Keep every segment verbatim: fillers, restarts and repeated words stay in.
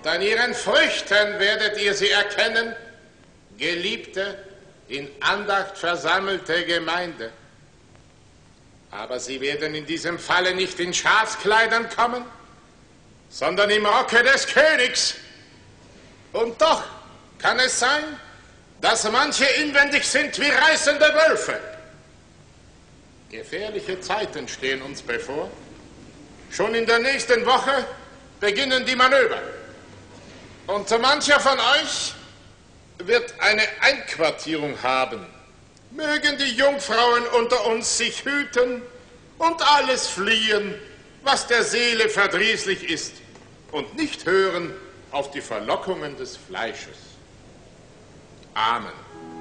an ihren Früchten werdet ihr sie erkennen, geliebte, in Andacht versammelte Gemeinde. Aber sie werden in diesem Falle nicht in Schafskleidern kommen, sondern im Rocke des Königs. Und doch kann es sein, dass manche inwendig sind wie reißende Wölfe. Gefährliche Zeiten stehen uns bevor. Schon in der nächsten Woche beginnen die Manöver. Und so mancher von euch wird eine Einquartierung haben. Mögen die Jungfrauen unter uns sich hüten und alles fliehen, was der Seele verdrießlich ist, und nicht hören auf die Verlockungen des Fleisches. Amen.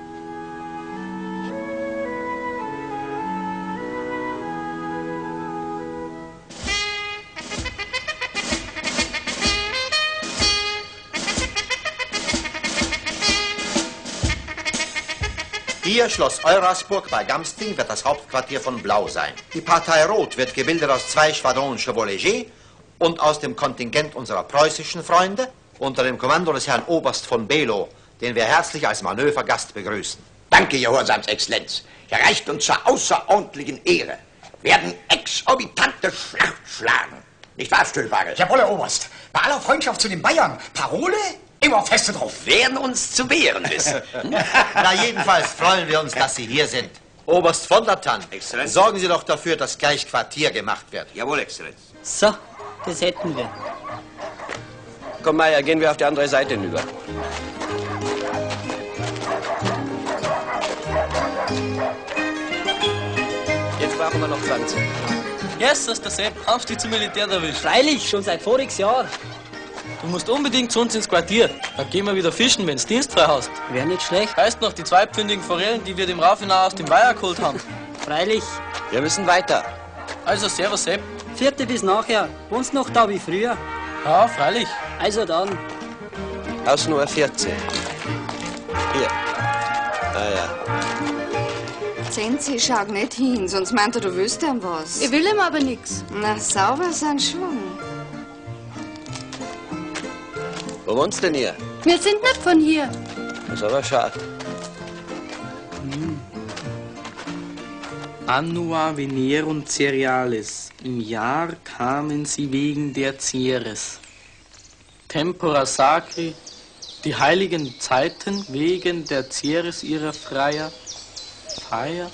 Hier, Schloss Eurasburg bei Gamsting, wird das Hauptquartier von Blau sein. Die Partei Rot wird gebildet aus zwei Schwadrons Chevauleger und aus dem Kontingent unserer preußischen Freunde unter dem Kommando des Herrn Oberst von Below, den wir herzlich als Manövergast begrüßen. Danke, Gehorsams Exzellenz. Er reicht uns zur außerordentlichen Ehre. Werden exorbitante Schlacht schlagen. Nicht wahr, Stülbares? Jawohl, Herr Oberst. Bei aller Freundschaft zu den Bayern. Parole? Immer feste drauf. Werden uns zu wehren wissen. Na, jedenfalls freuen wir uns, dass Sie hier sind. Oberst von der Tann, Exzellenz. sorgen Sie doch dafür, dass gleich Quartier gemacht wird. Jawohl, Exzellenz. So, das hätten wir. Komm, Meier, gehen wir auf die andere Seite hinüber. Jetzt brauchen wir noch zwanzig. Jesus, der Sepp, hast du dich zum Militär erwischt? Freilich, schon seit voriges Jahr. Du musst unbedingt zu uns ins Quartier. Dann gehen wir wieder fischen, wenn's dienstfrei hast. Wäre nicht schlecht. Heißt noch die zweipfündigen Forellen, die wir dem Raffinar aus dem Weiher geholt haben. Freilich. Wir müssen weiter. Also, servus, Sepp. Vierte bis nachher. Wohnst noch da wie früher? Ja, freilich. Also dann. Außenuhr vierzehn. Hier. Ah ja. Zenzi, schau nicht hin, sonst meint er, du wüsst ihm was. Ich will ihm aber nix. Na, sauber sein schon. Wo wohnst denn ihr? Wir sind nicht von hier. Das ist aber schade. Annua venerum cerealis. Im Jahr kamen sie wegen der Ceres. Tempora sacri. Die heiligen Zeiten wegen der Ceres ihrer Freier. Feier.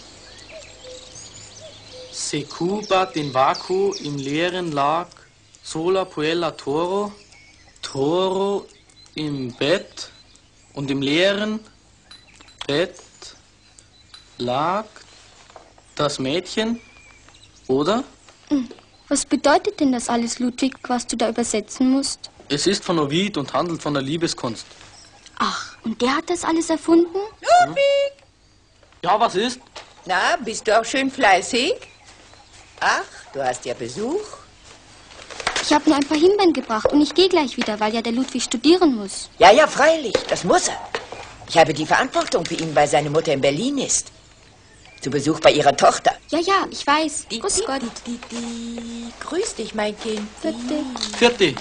Secubat in vacu im leeren lag. Sola puella toro. Toro im Bett und im leeren Bett lag das Mädchen, oder? Was bedeutet denn das alles, Ludwig, was du da übersetzen musst? Es ist von Ovid und handelt von der Liebeskunst. Ach, und der hat das alles erfunden? Ludwig! Ja, was ist? Na, bist du auch schön fleißig? Ach, du hast ja Besuch. Ich habe nur ein paar Himbeeren gebracht und ich gehe gleich wieder, weil ja der Ludwig studieren muss. Ja, ja, freilich, das muss er. Ich habe die Verantwortung für ihn, weil seine Mutter in Berlin ist. Zu Besuch bei ihrer Tochter. Ja, ja, ich weiß. Die, Grüß die, Gott. Die, die, die. Grüß dich, mein Kind. Vierte. Vierte.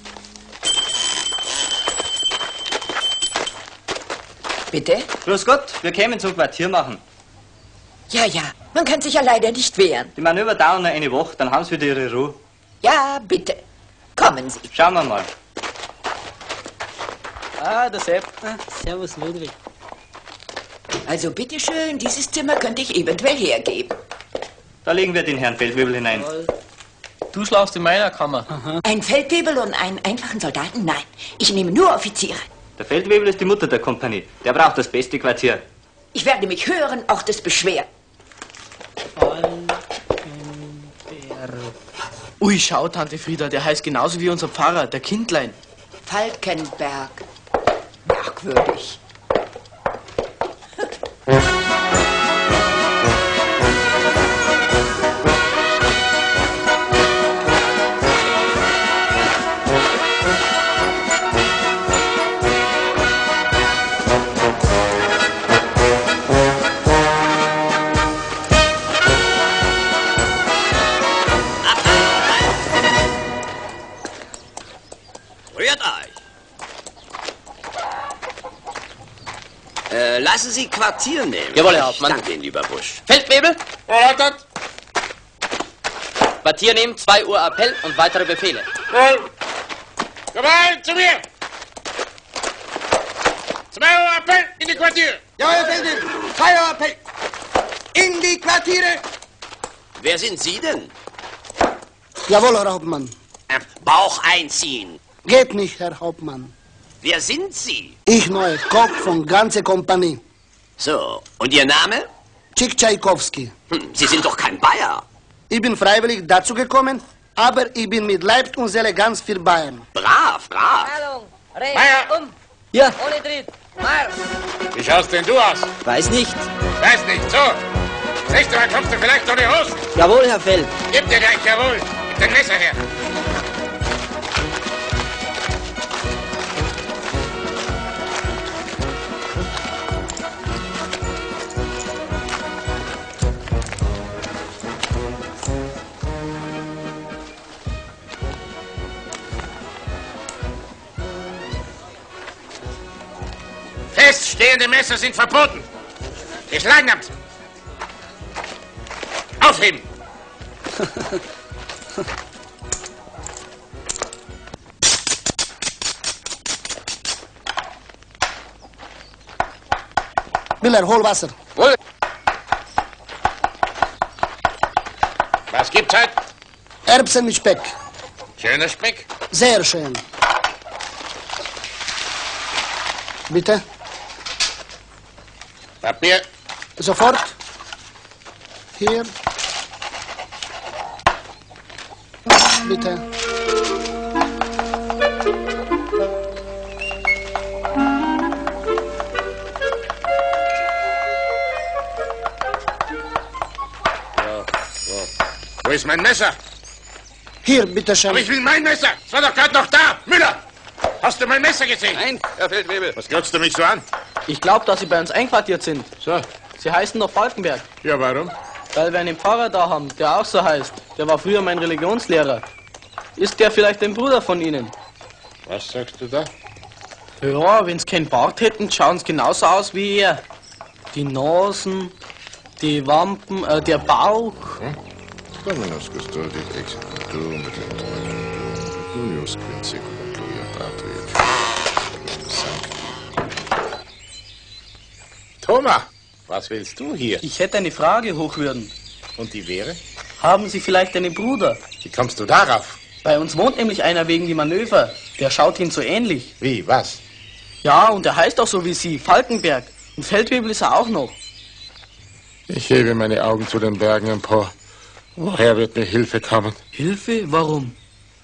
Bitte? Grüß Gott, wir kämen zum Quartier machen. Ja, ja, man kann sich ja leider nicht wehren. Die Manöver dauern nur eine Woche, dann haben Sie wieder Ihre Ruhe. Ja, bitte. Kommen Sie. Schauen wir mal. Ah, der Sepp. Ah, servus, Ludwig. Also bitteschön, dieses Zimmer könnte ich eventuell hergeben. Da legen wir den Herrn Feldwebel hinein. Du schlafst in meiner Kammer. Aha. Ein Feldwebel und einen einfachen Soldaten? Nein, ich nehme nur Offiziere. Der Feldwebel ist die Mutter der Kompanie. Der braucht das beste Quartier. Ich werde mich hören, auch das beschweren. Ui, schau, Tante Frieda, der heißt genauso wie unser Pfarrer, der Kindlein. Falkenberg. Merkwürdig. Rührt euch! Lassen Sie Quartier nehmen. Jawohl, Herr Hauptmann. Danke Ihnen, lieber Busch. Feldwebel, Erläutert. Quartier nehmen, zwei Uhr Appell und weitere Befehle. Gewalt zu mir! zwei Uhr Appell in die Quartiere! Jawohl, Herr Feldwebel. zwei Uhr Appell. In die Quartiere. Wer sind Sie denn? Jawohl, Herr Hauptmann. Äh, Bauch einziehen. Geht nicht, Herr Hauptmann. Wer sind Sie? Ich neu, Koch von ganze Kompanie. So, und Ihr Name? Chick Tchaikovsky. Hm, Sie sind doch kein Bayer. Ich bin freiwillig dazu gekommen, aber ich bin mit Leib und Seele ganz für Bayern. Brav, brav. Meier! Um. Ja. Ohne Tritt. Marsch. Wie schaust denn du aus? Weiß nicht. Weiß nicht, so. Das nächste Mal kommst du vielleicht ohne Hosen. Jawohl, Herr Feld. Gib dir gleich, jawohl. Gib dein Messer her. Feststehende Messer sind verboten. Geschlagnahmt. Aufheben. Miller, hol Wasser. Wohl. Was gibt's heute? Erbsen mit Speck. Schöner Speck. Sehr schön. Bitte? Papier. Sofort. Hier. Bitte. Wo ist mein Messer? Hier, bitte schön. Aber ich will mein Messer. Es war doch gerade noch da. Müller, hast du mein Messer gesehen? Nein, Herr Feldwebel. Was glotzt du mich so an? Ich glaube, dass Sie bei uns einquartiert sind. So. Sie heißen doch Falkenberg. Ja, warum? Weil wir einen Pfarrer da haben, der auch so heißt. Der war früher mein Religionslehrer. Ist der vielleicht ein Bruder von Ihnen? Was sagst du da? Ja, wenn Sie keinen Bart hätten, schauen Sie genauso aus wie er. Die Nasen, die Wampen, äh, der Bauch. Hm? Dominus custodit executum et introitum. Nuius quid secula gloria patria. Thomas, was willst du hier? Ich hätte eine Frage, Hochwürden. Und die wäre? Haben Sie vielleicht einen Bruder? Wie kommst du darauf? Bei uns wohnt nämlich einer wegen die Manöver. Der schaut Ihnen so ähnlich. Wie, was? Ja, und er heißt auch so wie Sie, Falkenberg. Und Feldwebel ist er auch noch. Ich hebe meine Augen zu den Bergen empor. Woher wird mir Hilfe kommen? Hilfe? Warum?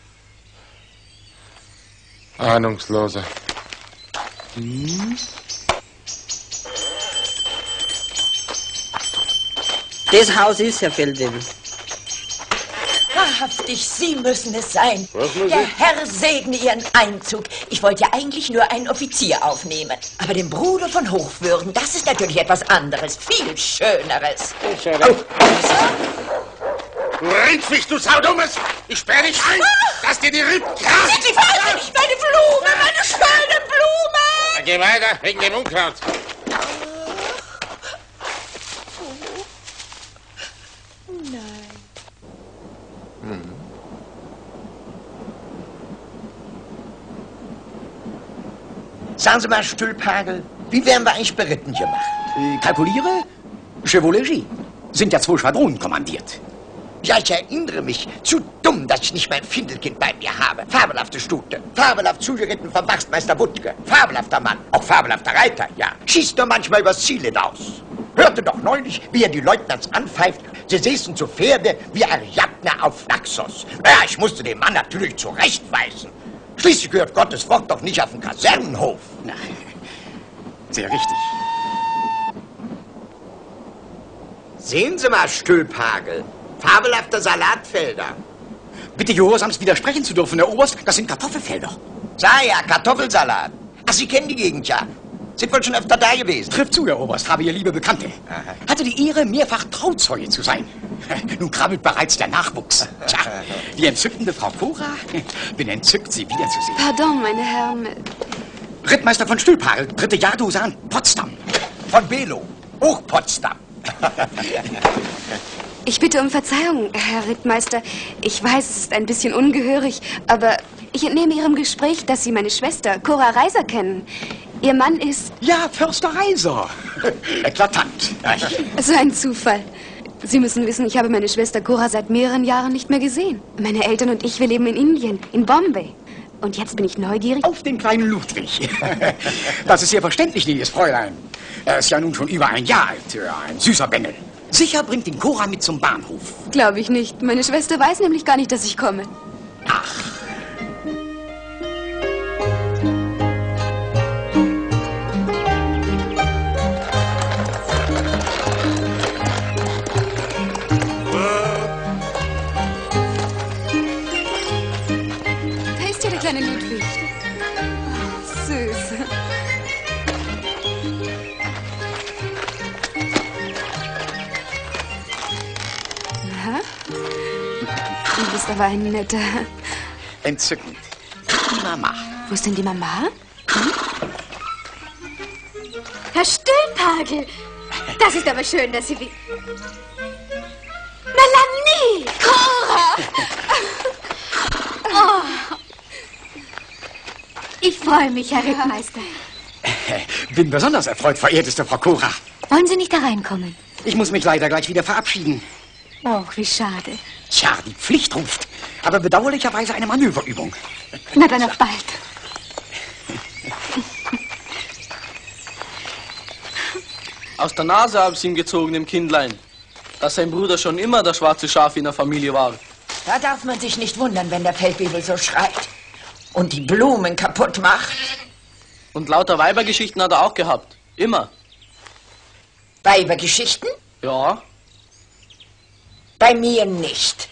Ahnungsloser. Hm? Das Haus ist, Herr Feldwebel. Wahrhaftig, Sie müssen es sein. Was muss Der ich? Herr segne Ihren Einzug. Ich wollte ja eigentlich nur einen Offizier aufnehmen. Aber den Bruder von Hochwürden, das ist natürlich etwas anderes, viel Schöneres. Oh. Du Rindfisch, du Saudummes! Ich sperre dich ein! Lass dir die Rippen krachen! Sie verhalten nicht meine Blume, meine schöne Blume! Dann geh weiter, wegen dem Unkraut. Sagen Sie mal, Stülphagel, wie werden wir eigentlich beritten gemacht? Äh, kalkuliere? Chevaulegie. Sind ja zwei Schwadronen kommandiert. Ja, ich erinnere mich. Zu dumm, dass ich nicht mein Findelkind bei mir habe. Fabelhafte Stute. Fabelhaft zugeritten vom Wachsmeister Wuttke. Fabelhafter Mann. Auch fabelhafter Reiter, ja. Schießt nur manchmal übers Ziel hinaus. Hörte doch neulich, wie er die Leutnants anpfeift. Sie säßen zu Pferde wie Ariadne auf Naxos. Ja, ich musste den Mann natürlich zurechtweisen. Schließlich gehört Gottes Wort doch nicht auf den Kasernenhof. Na, sehr richtig. Sehen Sie mal, Stülphagel. Fabelhafte Salatfelder. Bitte gehorsamst widersprechen zu dürfen, Herr Oberst. Das sind Kartoffelfelder. Sei ja, Kartoffelsalat. Ach, Sie kennen die Gegend ja. Sind wohl schon öfter da gewesen. Trifft zu, Herr Oberst, habe ihr liebe Bekannte. Aha. Hatte die Ehre, mehrfach Trauzeuge zu sein. Nun krabbelt bereits der Nachwuchs. Tja, die entzückende Frau Cora, bin entzückt, Sie wiederzusehen. Pardon, meine Herren. Rittmeister von Stülphagel, dritte Jahrdusan, Potsdam. von Belo, Hochpotsdam. Ich bitte um Verzeihung, Herr Rittmeister. Ich weiß, es ist ein bisschen ungehörig, aber ich entnehme Ihrem Gespräch, dass Sie meine Schwester, Cora Reiser, kennen. Ihr Mann ist... Ja, Förster Reiser. Eklatant. So ein Zufall. Sie müssen wissen, ich habe meine Schwester Cora seit mehreren Jahren nicht mehr gesehen. Meine Eltern und ich, wir leben in Indien, in Bombay. Und jetzt bin ich neugierig... Auf den kleinen Ludwig. Das ist sehr verständlich, liebes Fräulein. Er ist ja nun schon über ein Jahr alt. Ein süßer Bengel. Sicher bringt ihn Cora mit zum Bahnhof. Glaube ich nicht. Meine Schwester weiß nämlich gar nicht, dass ich komme. Ach. Da ist ja der kleine Ludwig. Oh, süß. Na? Du bist aber ein netter... Entzückend. Die Mama. Wo ist denn die Mama? Hm? Herr Stillpagel, das ist aber schön, dass Sie wie... Melanie! Cora! Oh. Ich freue mich, Herr Rittmeister. Bin besonders erfreut, verehrteste Frau Cora. Wollen Sie nicht da reinkommen? Ich muss mich leider gleich wieder verabschieden. Och, wie schade. Tja, die Pflicht ruft. Aber bedauerlicherweise eine Manöverübung. Na dann auf bald. Aus der Nase hab's ihm gezogen, dem Kindlein, dass sein Bruder schon immer das schwarze Schaf in der Familie war. Da darf man sich nicht wundern, wenn der Feldwebel so schreit und die Blumen kaputt macht. Und lauter Weibergeschichten hat er auch gehabt. Immer. Weibergeschichten? Ja. Bei mir nicht.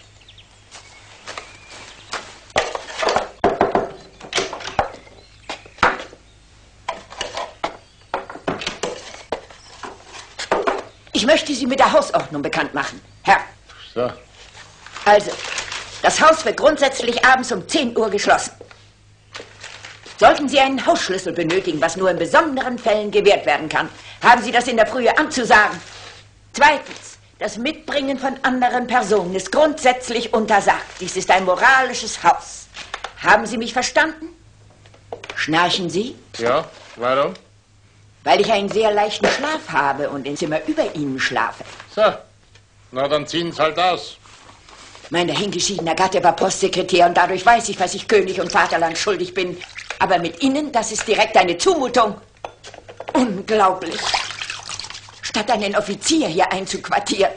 Ich möchte Sie mit der Hausordnung bekannt machen, Herr. So. Also, das Haus wird grundsätzlich abends um zehn Uhr geschlossen. Sollten Sie einen Hausschlüssel benötigen, was nur in besonderen Fällen gewährt werden kann, haben Sie das in der Frühe anzusagen. Zweitens, das Mitbringen von anderen Personen ist grundsätzlich untersagt. Dies ist ein moralisches Haus. Haben Sie mich verstanden? Schnarchen Sie? Ja, warum? Weil ich einen sehr leichten Schlaf habe und im Zimmer über Ihnen schlafe. So, na dann ziehen's halt aus. Mein dahingeschiedener Gatte war Postsekretär und dadurch weiß ich, was ich König und Vaterland schuldig bin. Aber mit Ihnen, das ist direkt eine Zumutung. Unglaublich. Statt einen Offizier hier einzuquartieren.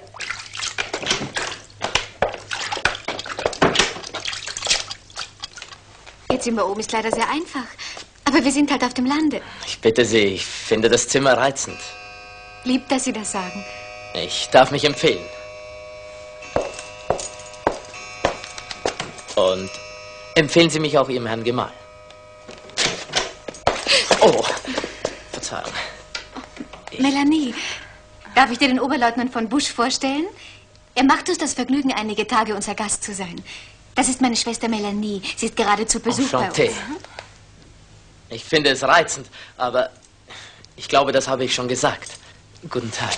Ihr Zimmer oben ist leider sehr einfach. Aber wir sind halt auf dem Lande. Ich bitte Sie, ich finde das Zimmer reizend. Lieb, dass Sie das sagen. Ich darf mich empfehlen. Und empfehlen Sie mich auch Ihrem Herrn Gemahl. Oh, Verzeihung. Ich... Melanie, darf ich dir den Oberleutnant von Busch vorstellen? Er macht uns das Vergnügen, einige Tage unser Gast zu sein. Das ist meine Schwester Melanie. Sie ist gerade zu Besuch bei uns. Ich finde es reizend, aber ich glaube, das habe ich schon gesagt. Guten Tag.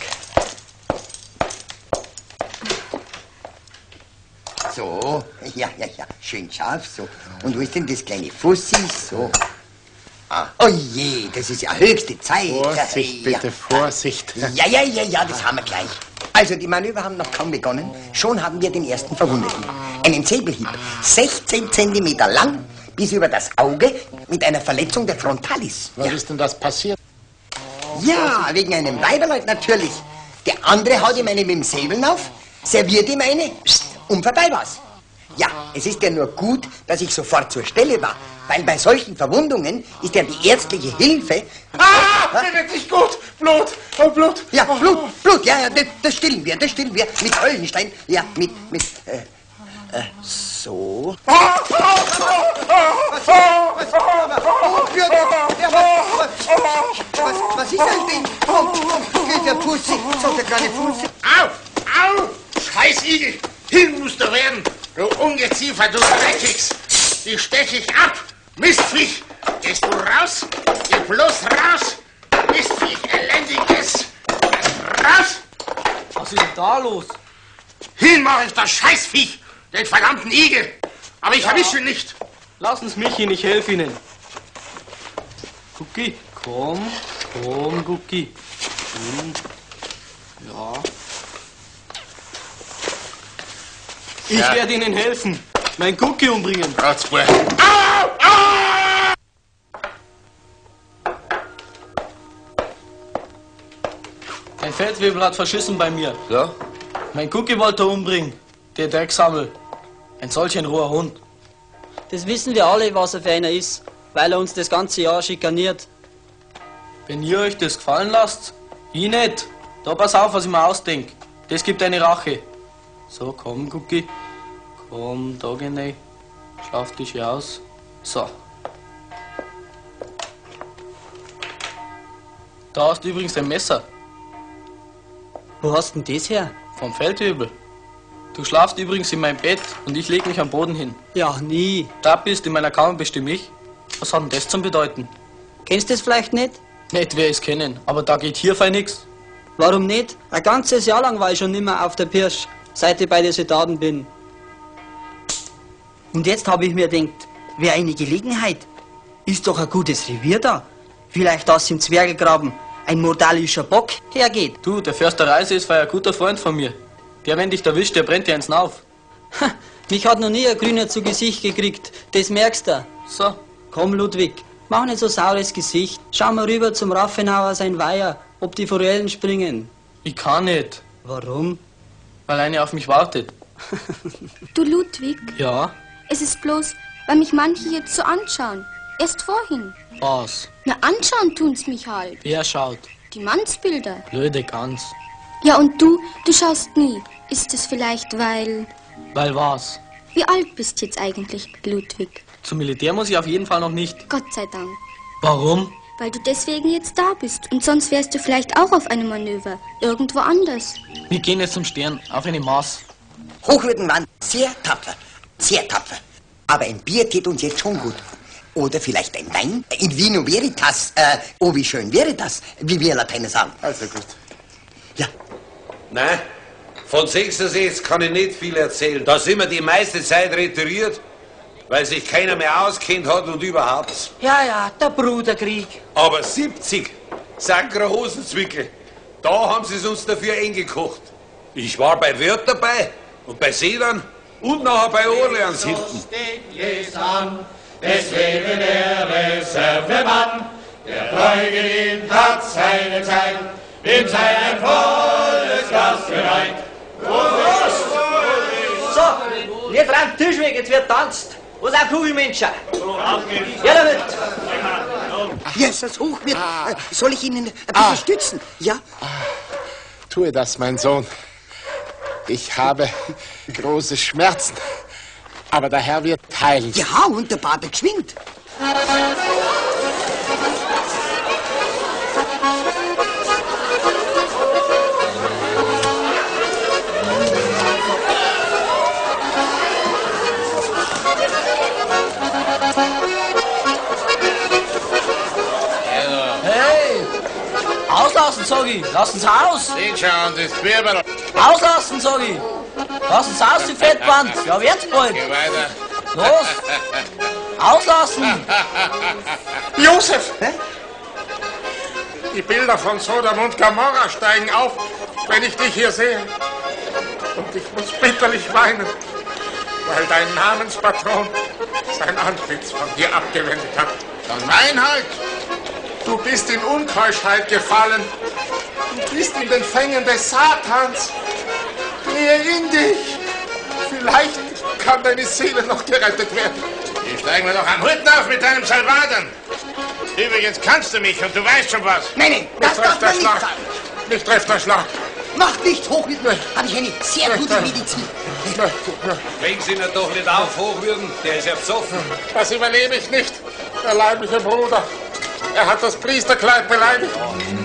So, ja, ja, ja, schön scharf, so. Und wo ist denn das kleine Fussi? So. Ah, oh je, das ist ja höchste Zeit. Vorsicht, ja. bitte, Vorsicht. Ja, ja, ja, ja, das haben wir gleich. Also, die Manöver haben noch kaum begonnen. Schon haben wir den ersten Verwundeten. Einen Säbelhieb, sechzehn Zentimeter lang, bis über das Auge, mit einer Verletzung der Frontalis. Was ja. ist denn das passiert? Ja, wegen einem Weiberleut natürlich. Der andere haut ihm eine mit dem Säbeln auf, serviert ihm eine, pst, und vorbei war's. Ja, es ist ja nur gut, dass ich sofort zur Stelle war, weil bei solchen Verwundungen ist ja die ärztliche Hilfe... Ah, mir wird nicht gut! Blut! Oh, Blut! Ja, Blut, Blut, ja, ja, das, das stillen wir, das stillen wir. Mit Höllenstein, ja, mit, mit, äh, äh, so. Was, was ist das denn? Oh, geht der Pussy, so der kleine Pussy. Au, au! Scheiß Igel! Hin musst du werden! Du Ungeziefer, du Dreckix! Die stech ich ab! Mistviech! Gehst du raus? Geh bloß raus! Mistviech, elendiges! Was? Was ist denn da los? Hin mach ich das Scheißviech, den verdammten Igel! Aber ich Ja. erwische ihn nicht! Lassen Sie mich hin, ich helfe Ihnen. Gucki, komm, komm, Gucki. Hm. Ja. Ich Ja. werde Ihnen helfen. Mein Gucki umbringen. Rotzbur. Au! Au! Ein Feldwebel hat verschissen bei mir. Ja? Mein Gucki wollte er umbringen. Der Drecksammel. Ein solch ein roher Hund. Das wissen wir alle, was er für einer ist, weil er uns das ganze Jahr schikaniert. Wenn ihr euch das gefallen lasst, ich nicht. Da pass auf, was ich mir ausdenk. Das gibt eine Rache. So, komm, Gucki. Komm, da geh rein. Schlaf dich hier aus. So. Da hast du übrigens ein Messer. Wo hast denn das her? Vom Feldwebel. Du schlafst übrigens in meinem Bett und ich leg mich am Boden hin. Ja, nie. Da bist in meiner Kammer bestimme ich. Was hat denn das zum Bedeuten? Kennst du das vielleicht nicht? Nicht wer es kennen, aber da geht hier fein nix. Warum nicht? Ein ganzes Jahr lang war ich schon nimmer auf der Pirsch, seit ich bei den Soldaten bin. Und jetzt habe ich mir gedacht, wäre eine Gelegenheit. Ist doch ein gutes Revier da. Vielleicht, dass im Zwergegraben ein moralischer Bock hergeht. Du, der Förster Reise ist ein guter Freund von mir. Der, wenn dich erwischt, der brennt dir eins auf. Ha, mich hat noch nie ein Grüner zu Gesicht gekriegt. Das merkst du. So. Komm, Ludwig, mach nicht so saures Gesicht. Schau mal rüber zum Raffenauer sein Weiher, ob die Forellen springen. Ich kann nicht. Warum? Weil eine auf mich wartet. Du Ludwig, Ja? es ist bloß, weil mich manche jetzt so anschauen. Erst vorhin. Was? Na, anschauen tun's mich halt. Wer schaut? Die Mannsbilder. Blöde Gans. Ja, und du, du schaust nie. Ist es vielleicht, weil... Weil was? Wie alt bist jetzt eigentlich, Ludwig? Zum Militär muss ich auf jeden Fall noch nicht. Gott sei Dank. Warum? Weil du deswegen jetzt da bist. Und sonst wärst du vielleicht auch auf einem Manöver. Irgendwo anders. Wir gehen jetzt zum Stern, auf eine Maß. Hochwürdenmann, sehr tapfer, sehr tapfer. Aber ein Bier tät uns jetzt schon gut. Oder vielleicht ein Wein? In Vino Veritas. Äh, oh, wie schön wäre das, wie wir Lateiner sagen. Also gut. Ja. Nein, von Sechsersechs kann ich nicht viel erzählen. Da sind wir die meiste Zeit retiriert, weil sich keiner mehr auskennt hat und überhaupt. Ja, ja, der Bruderkrieg. Aber siebzig, Sankra Hosenzwickel, da haben sie es uns dafür eingekocht. Ich war bei Wirt dabei und bei Sedan und nachher bei Orleans hinten. Es lebe der Reservemann, der treu gedient hat seine Zeit, dem sei ein volles Glas bereit. So, wir tragen Tisch weg, jetzt wird tanzt. Wo sind Kugelmenschen? Ja, damit. Ja, ist das Hochwirt. Äh, Soll ich Ihnen ein bisschen Ah. stützen? Ja? Tue das, mein Sohn. Ich habe große Schmerzen. Aber der Herr wird heilen. Ja, und der Barbe geschwingt. Hey! Auslassen, sag ich! Lassen's aus! Seht schon, das Birbel. Auslassen, sag ich! Lassen's aus, die Fettwand! Ja, wird's bald! Geh weiter. Los! Auslassen! Josef! Die Bilder von Sodom und Gomorra steigen auf, wenn ich dich hier sehe. Und ich muss bitterlich weinen, weil dein Namenspatron sein Antlitz von dir abgewendet hat. Dann wein halt! Du bist in Unkeuschheit gefallen. Du bist in den Fängen des Satans. Gehe in dich. Vielleicht kann deine Seele noch gerettet werden. Die steigen wir doch am Hut auf mit deinem Salvaten. Übrigens kannst du mich und du weißt schon was. Nein, nein, das Nicht darf man nicht Schlag. sagen. Nicht trifft der Schlag. Macht nicht Hochwirt. Habe ich eine sehr gute Medizin. Regen Sie ihn doch nicht auf, Hochwürden, der ist ja besoffen. Das überlebe ich nicht, der leibliche Bruder. Er hat das Priesterkleid beleidigt.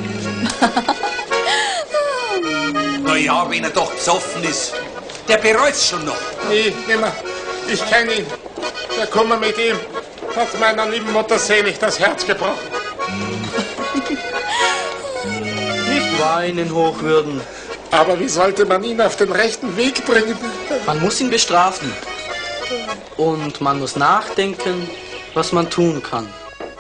Na ja, wenn er doch besoffen ist. Der bereut's schon noch. Nie, nimmer. Ich kenne ihn. Der Kummer mit ihm hat meiner lieben Mutter selig das Herz gebrochen. Weinen, Hochwürden. Aber wie sollte man ihn auf den rechten Weg bringen? Man muss ihn bestrafen. Und man muss nachdenken, was man tun kann.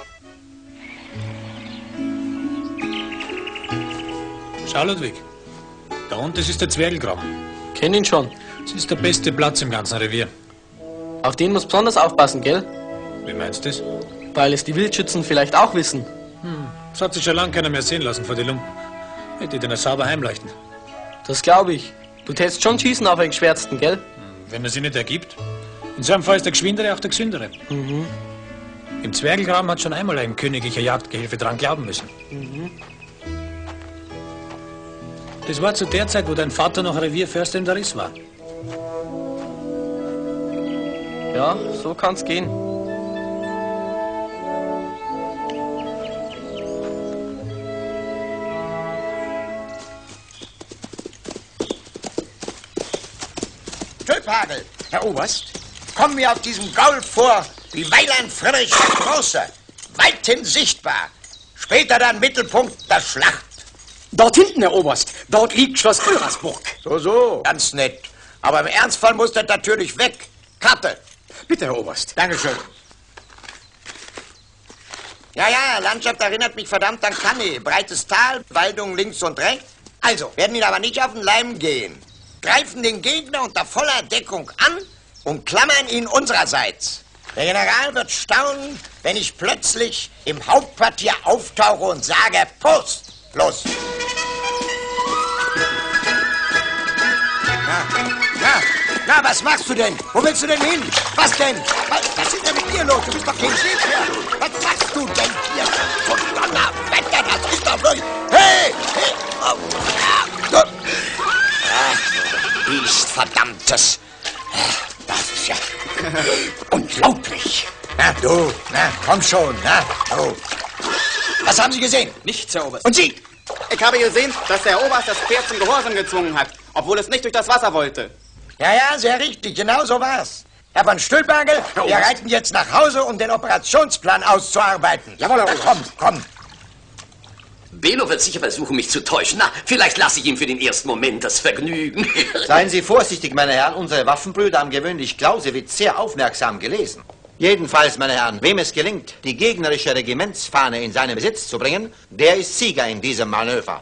Schau, Ludwig. Da unten ist der Zwergelgraben. Kenn ihn schon. Das ist der beste Platz im ganzen Revier. Auf den muss besonders aufpassen, gell? Wie meinst du das? Weil es die Wildschützen vielleicht auch wissen. Hm. Das hat sich schon lange keiner mehr sehen lassen vor die Lumpen. Hätte den sauber heimleuchten. Das glaube ich. Du tätst schon schießen auf einen Geschwärzten, gell? Wenn er sich nicht ergibt. In so einem Fall ist der Geschwindere auch der Gesündere. Mhm. Im Zwergelgraben hat schon einmal ein königlicher Jagdgehilfe dran glauben müssen. Mhm. Das war zu der Zeit, wo dein Vater noch Revierförster im Dariss war. Ja, so kann's gehen. Stülphagel, Herr Oberst, kommen mir auf diesem Gaul vor wie Weiland Friedrich der Große, weithin sichtbar, später dann Mittelpunkt der Schlacht. Dort hinten, Herr Oberst, dort liegt Schloss Ulrasburg. So, so, ganz nett. Aber im Ernstfall muss das natürlich weg. Karte. Bitte, Herr Oberst. Dankeschön. Ja, ja, Landschaft erinnert mich verdammt an Cannae. Breites Tal, Waldung links und rechts. Also, werden ihn aber nicht auf den Leim gehen. Greifen den Gegner unter voller Deckung an und klammern ihn unsererseits. Der General wird staunen, wenn ich plötzlich im Hauptquartier auftauche und sage, Post! Los! Na, na, na, was machst du denn? Wo willst du denn hin? Was denn? Was, was ist denn mit dir los? Du bist doch kein Seepferd. Was machst du denn hier? Von Donnerwetter, das ist doch bloß... Hey! Hey! Oh, ja, ah, ist verdammtes... Das ist ja unglaublich. Na, du, na, komm schon, na, du. Was haben Sie gesehen? Nichts, Herr Oberst. Und Sie? Ich habe gesehen, dass der Herr Oberst das Pferd zum Gehorsam gezwungen hat, obwohl es nicht durch das Wasser wollte. Ja, ja, sehr richtig, genau so war's. Herr von Stülphagel, wir reiten jetzt nach Hause, um den Operationsplan auszuarbeiten. Jawohl, Herr Oberst. Kommt, kommt. Belo wird sicher versuchen, mich zu täuschen. Na, vielleicht lasse ich ihm für den ersten Moment das Vergnügen. Seien Sie vorsichtig, meine Herren. Unsere Waffenbrüder haben gewöhnlich Clausewitz sehr aufmerksam gelesen. Jedenfalls, meine Herren, wem es gelingt, die gegnerische Regimentsfahne in seinen Besitz zu bringen, der ist Sieger in diesem Manöver.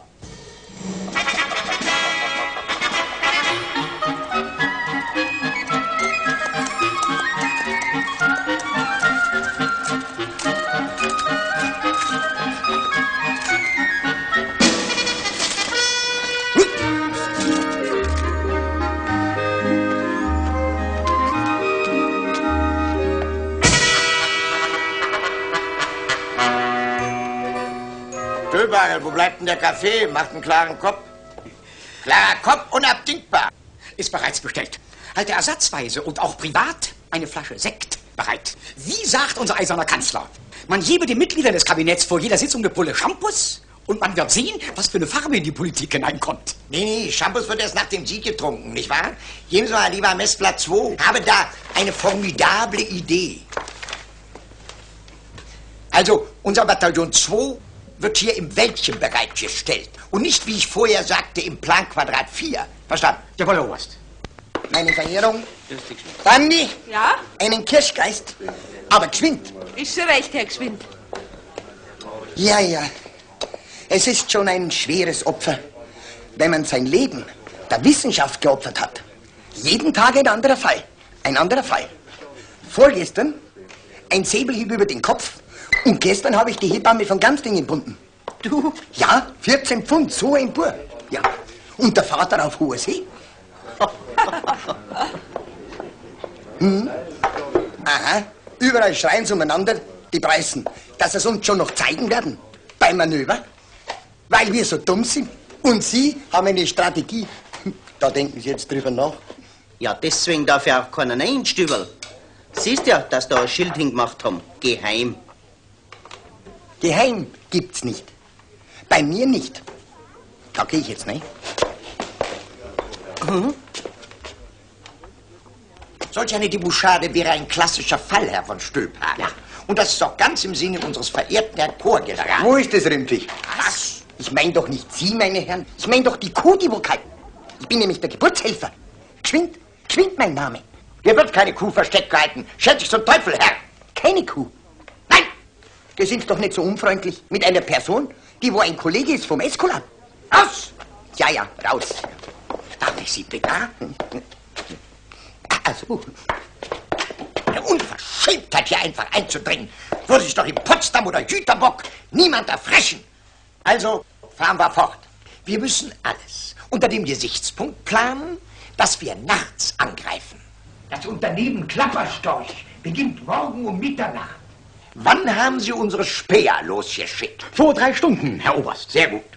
Stülphagel, wo bleibt denn der Kaffee? Macht einen klaren Kopf. Klarer Kopf, unabdingbar. Ist bereits bestellt. Halte ersatzweise und auch privat eine Flasche Sekt bereit. Wie sagt unser eiserner Kanzler? Man gebe den Mitgliedern des Kabinetts vor jeder Sitzung eine Pulle Shampoos und man wird sehen, was für eine Farbe in die Politik hineinkommt. Nee, nee, Shampoos wird erst nach dem Sieg getrunken, nicht wahr? Geben Sie mal lieber Messblatt zwei. Habe da eine formidable Idee. Also, unser Bataillon zwei wird hier im Wäldchen bereitgestellt. Und nicht, wie ich vorher sagte, im Planquadrat vier. Verstanden? Jawohl, Herr Oberst. Meine Verehrung. Bandi, Ja? einen Kirschgeist. Aber geschwind. Ist schon recht, Herr Geschwind. Ja, ja. Es ist schon ein schweres Opfer, wenn man sein Leben der Wissenschaft geopfert hat. Jeden Tag ein anderer Fall. Ein anderer Fall. Vorgestern ein Säbelhieb über den Kopf. Und gestern habe ich die Hebamme von Gamsting entbunden. Du? Ja, vierzehn Pfund, so ein Bur. Ja. Und der Vater auf hoher See. Hm? Aha, überall schreien sie umeinander, die Preußen, dass sie es uns schon noch zeigen werden. Beim Manöver. Weil wir so dumm sind. Und sie haben eine Strategie. Da denken sie jetzt drüber nach. Ja, deswegen darf ja auch keiner reinstübeln. Siehst ja, dass da ein Schild hingemacht haben. Geheim. Geheim gibt's nicht. Bei mir nicht. Da gehe ich jetzt, ne? Mhm. Solch eine Debouchade wäre ein klassischer Fall, Herr von Stülphagel. Ja. Und das ist auch ganz im Sinne unseres verehrten Herrn Chorgenerals. Wo ist das Rimpfig? Was? Ich meine doch nicht Sie, meine Herren. Ich meine doch die Kuh, die wo kalt. Ich bin nämlich der Geburtshelfer. Geschwind, geschwind mein Name. Hier wird keine Kuh versteckt gehalten. Schätze ich zum Teufel, Herr. Keine Kuh. Nein! Wir sind doch nicht so unfreundlich mit einer Person, die wo ein Kollege ist vom Eskulat. Raus! Ja, ja, raus. Darf ich Sie bitten? Also, eine Unverschämtheit, hier einfach einzudringen. Würde sich doch in Potsdam oder Jüterbock niemand erfrechen. Also, fahren wir fort. Wir müssen alles unter dem Gesichtspunkt planen, dass wir nachts angreifen. Das Unternehmen Klapperstorch beginnt morgen um Mitternacht. Wann haben Sie unsere Späher losgeschickt? Vor drei Stunden, Herr Oberst. Sehr gut.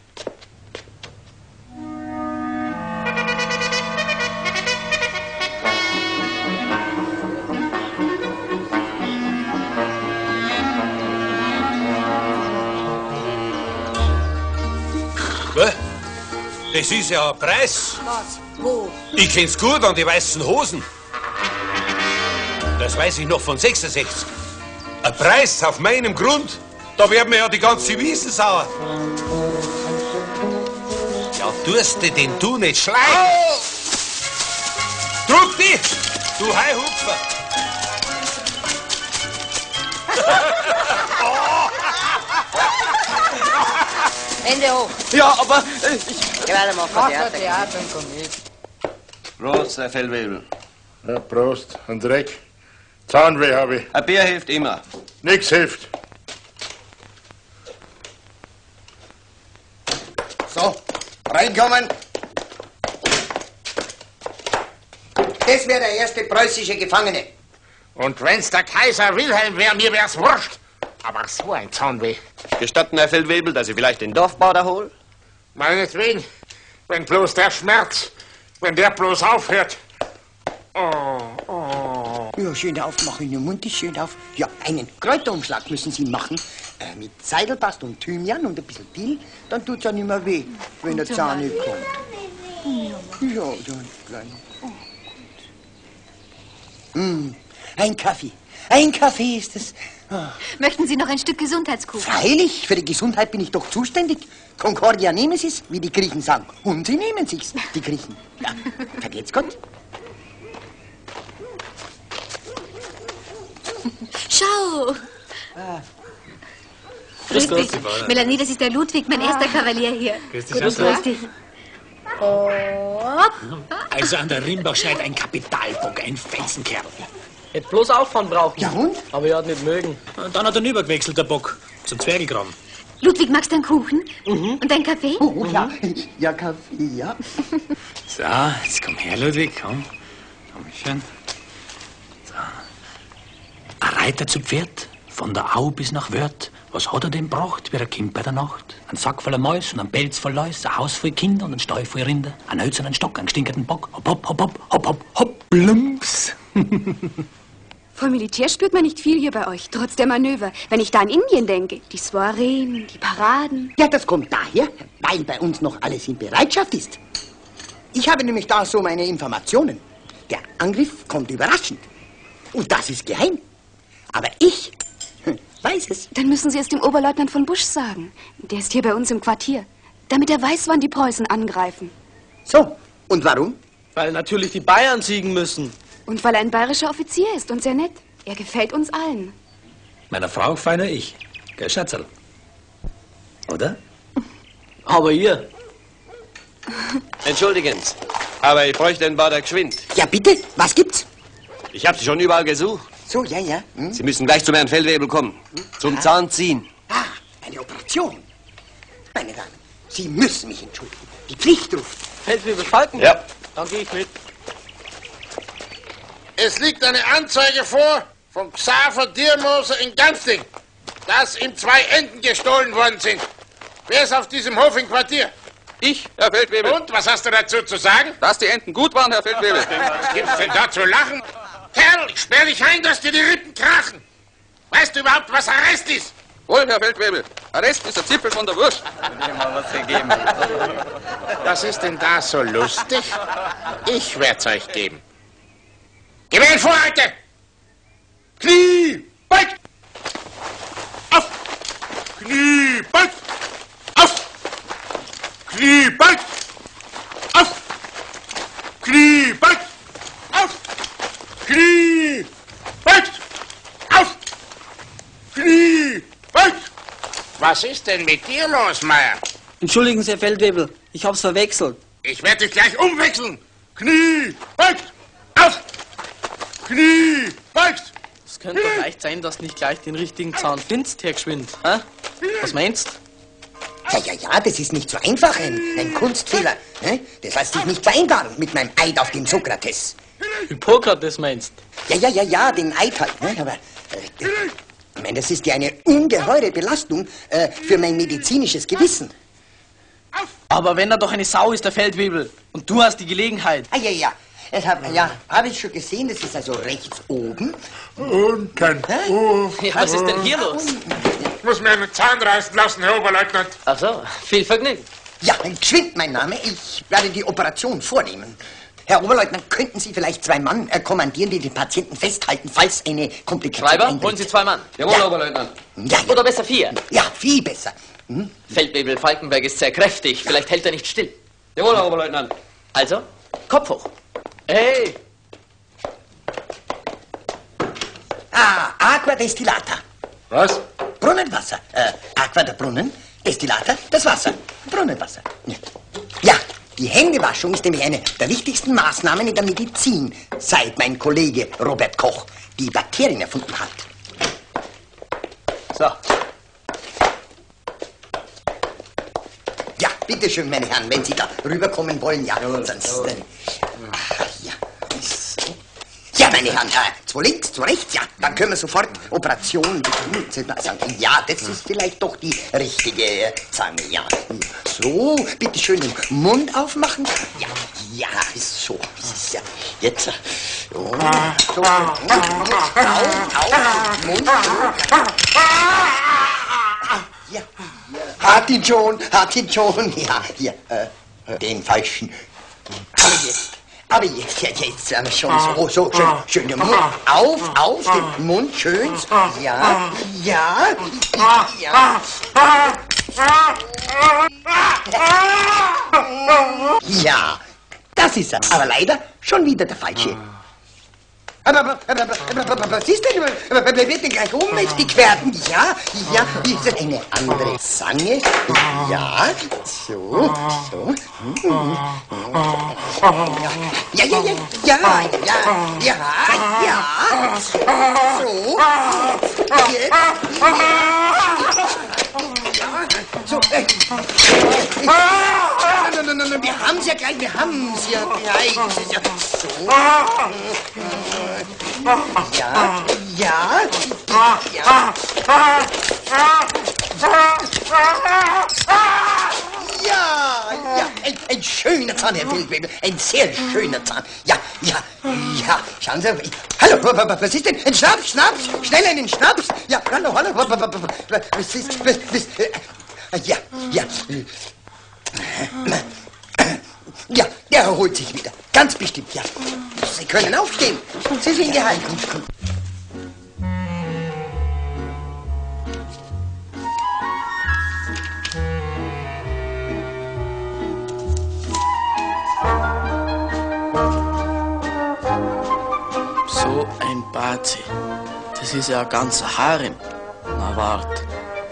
Das ist ja ein Preis. Was? Wo? Ich kenn's gut an die weißen Hosen. Das weiß ich noch von sechsundsechzig. Ein Preis auf meinem Grund. Da werden mir ja die ganze Wiesen sauer. Ja, tust du denn du nicht schleichen? Druck dich, du Heihupfer. Hände hoch. Ja, aber äh, ich... Gerade mal Mach Theater. das Theater und komm mit. Prost, Herr Fellwebel. Ja, Prost. Ein Dreck. Zahnweh habe ich. Ein Bier hilft immer. Nix hilft. So, reinkommen. Das wäre der erste preußische Gefangene. Und wenn's der Kaiser Wilhelm wäre, mir wär's wurscht. Aber so ein Zahnweh. Gestatten, Herr Feldwebel, dass ich vielleicht den Dorfbauder hol? Meinetwegen. Wenn bloß der Schmerz, wenn der bloß aufhört. Oh, oh. Ja, schön auf, mach ihn den Mund schön auf. Ja, einen Kräuterumschlag müssen Sie machen. Äh, mit Seidelbast und Thymian und ein bisschen Dill. Dann tut's ja nicht mehr weh, wenn der Zahn nicht kommt. Ja, dann klein. Mm, ein Kaffee. Ein Kaffee ist es. Ah. Möchten Sie noch ein Stück Gesundheitskuchen? Freilich, für die Gesundheit bin ich doch zuständig. Concordia nehmen Sie's, wie die Griechen sagen. Und sie nehmen sich's, die Griechen. Ja, vergeht's Gott. Schau! Ah. Grüß Grüß dich. Gott. Melanie, das ist der Ludwig, mein erster Kavalier hier. Grüß dich, Grüß Chantal. dich. Oh. Also an der Rimbach schneit ein Kapitalbock, ein Felsenkerl. Hätte bloß auffahren brauchen. Ja und? Aber er hat nicht mögen. Und dann hat er übergewechselt, der Bock, zum Zwergelgraben. Ludwig, magst du einen Kuchen? Mhm. Und einen Kaffee? Oh, ja. Ja, Kaffee, ja. So, jetzt komm her, Ludwig, komm. Komm schön. So. Ein Reiter zu Pferd, von der Au bis nach Wörth. Was hat er denn braucht, wie er kommt bei der Nacht? Ein Sack voller Mäus und ein Pelz voll Läus, ein Haus voll Kinder und ein Stall voll Rinder, ein Hölzer und ein Stock, einen stinkenden Bock. Hopp, hopp, hopp, hopp, hopp, hopp, hopp, blumps. Vom Militär spürt man nicht viel hier bei euch, trotz der Manöver. Wenn ich da an Indien denke, die Soireen, die Paraden. Ja, das kommt daher, weil bei uns noch alles in Bereitschaft ist. Ich habe nämlich da so meine Informationen. Der Angriff kommt überraschend. Und das ist geheim. Aber ich hm, weiß es. Dann müssen Sie es dem Oberleutnant von Busch sagen. Der ist hier bei uns im Quartier. Damit er weiß, wann die Preußen angreifen. So, und warum? Weil natürlich die Bayern siegen müssen. Und weil er ein bayerischer Offizier ist und sehr nett. Er gefällt uns allen. Meiner Frau feiner ich. Gell, Schatzerl? Oder? Aber ihr. Entschuldigen Sie, aber ich bräuchte den Bader geschwind. Ja, bitte, was gibt's? Ich habe Sie schon überall gesucht. So, ja, ja. Hm? Sie müssen gleich zum Herrn Feldwebel kommen. Zum Ah. Zahn ziehen. Ah, eine Operation. Meine Damen, Sie müssen mich entschuldigen. Die Pflicht ruft. Feldwebel Falken? Ja. Dann gehe ich mit. Es liegt eine Anzeige vor von Xaver Diermoser in Gamsting, dass ihm zwei Enten gestohlen worden sind. Wer ist auf diesem Hof im Quartier? Ich, Herr Feldwebel. Und, was hast du dazu zu sagen? Dass die Enten gut waren, Herr Feldwebel. Was gibt's denn da zu lachen? Kerl, ich sperr dich ein, dass dir die Rippen krachen. Weißt du überhaupt, was Arrest ist? Wohl, Herr Feldwebel. Arrest ist der Zipfel von der Wurst. Was ist denn da so lustig? Ich werd's euch geben. Gib mir den Vorreiter! Knie, beugt! Auf! Knie, beugt! Auf! Was ist denn mit dir los, Meier? Entschuldigen Sie, Herr Feldwebel, ich hab's verwechselt. Ich werde dich gleich umwechseln. Knie, beugt, auf! Knie, beugt! Es könnte doch leicht sein, dass du nicht gleich den richtigen Zahn findest, Herr Geschwind. Hä? Was meinst du? Ja, ja, ja, das ist nicht so einfach, ein, ein Kunstfehler. Ne? Das lässt sich nicht vereinbaren mit meinem Eid auf den Sokrates. Hippokrates meinst? Ja, ja, ja, ja, den Eid halt, ne? Aber, äh, ich meine, das ist ja eine ungeheure Belastung äh, für mein medizinisches Gewissen. Aber wenn er doch eine Sau ist, der Feldwebel, und du hast die Gelegenheit. Ah, ja, ja. Das hab, ja, habe ich schon gesehen, das ist also rechts oben. Unten. Oh. Ja, was ist denn hier los? Ich muss mir einen Zahn reißen lassen, Herr Oberleutnant. Ach so, viel Vergnügen. Ja, Geschwind, mein Name. Ich werde die Operation vornehmen. Herr Oberleutnant, könnten Sie vielleicht zwei Mann äh, kommandieren, die den Patienten festhalten, falls eine Komplikation Schreiber, eintritt? holen Sie zwei Mann. Jawohl, Ja. Oberleutnant. Ja, ja. Oder besser vier. Ja, viel besser. Hm? Feldwebel Falkenberg ist sehr kräftig. Vielleicht hält er nicht still. Jawohl, Herr Oberleutnant. Also, Kopf hoch. Hey! Ah, Aqua destillata. Was? Brunnenwasser. Äh, Aqua der Brunnen, Destillata das Wasser. Brunnenwasser. Ja. ja, die Händewaschung ist nämlich eine der wichtigsten Maßnahmen in der Medizin, seit mein Kollege Robert Koch die Bakterien erfunden hat. So. Ja, bitteschön, meine Herren, wenn Sie da rüberkommen wollen, ja, sonst... Äh, ach, ja, so. Ja, meine Herren, äh, zwei links, zwei rechts, ja, dann können wir sofort Operation... Ja, das ist vielleicht doch die richtige äh, Zange, ja. So, bitteschön den Mund aufmachen. Ja, ja, so, das ist ja... Jetzt, äh, so, so, auf, auf, Mund, ja. Hat ihn schon, hat ihn schon. Ja, hier, äh, den falschen. Aber jetzt, aber jetzt, jetzt, jetzt, äh, schon so, so, schön, schön den Mund. Auf, auf, den Mund, schön. Ja, ja, ja. Ja, das ist er. Aber leider schon wieder der falsche. Aber, aber, aber, aber, aber, aber, was ist denn? Aber, wer wird denn gleich ohnmächtig werden? Ja, ja, ist das eine andere Zange? Ja, so, so. Ja, ja, ja, ja, ja, ja, ja, so. Jetzt, ja, so. Äh. Nein, nein, nein, nein, wir haben's ja gleich, wir haben's ja gleich. Ja, so. Ja, ja, ja. Ja, ja, ein, ein schöner Zahn, Herr Feldwebel, ein sehr schöner Zahn. Ja, ja, ja, schauen Sie, hallo, was ist denn? Ein Schnaps, Schnaps, schnell einen Schnaps. Ja, hallo, hallo, was ist, was, was, ja, ja. Ja, der erholt sich wieder. Ganz bestimmt, ja. Sie können aufstehen. Sie sind gehalten. So ein Bazi. Das ist ja ein ganzer Harem. Na wart.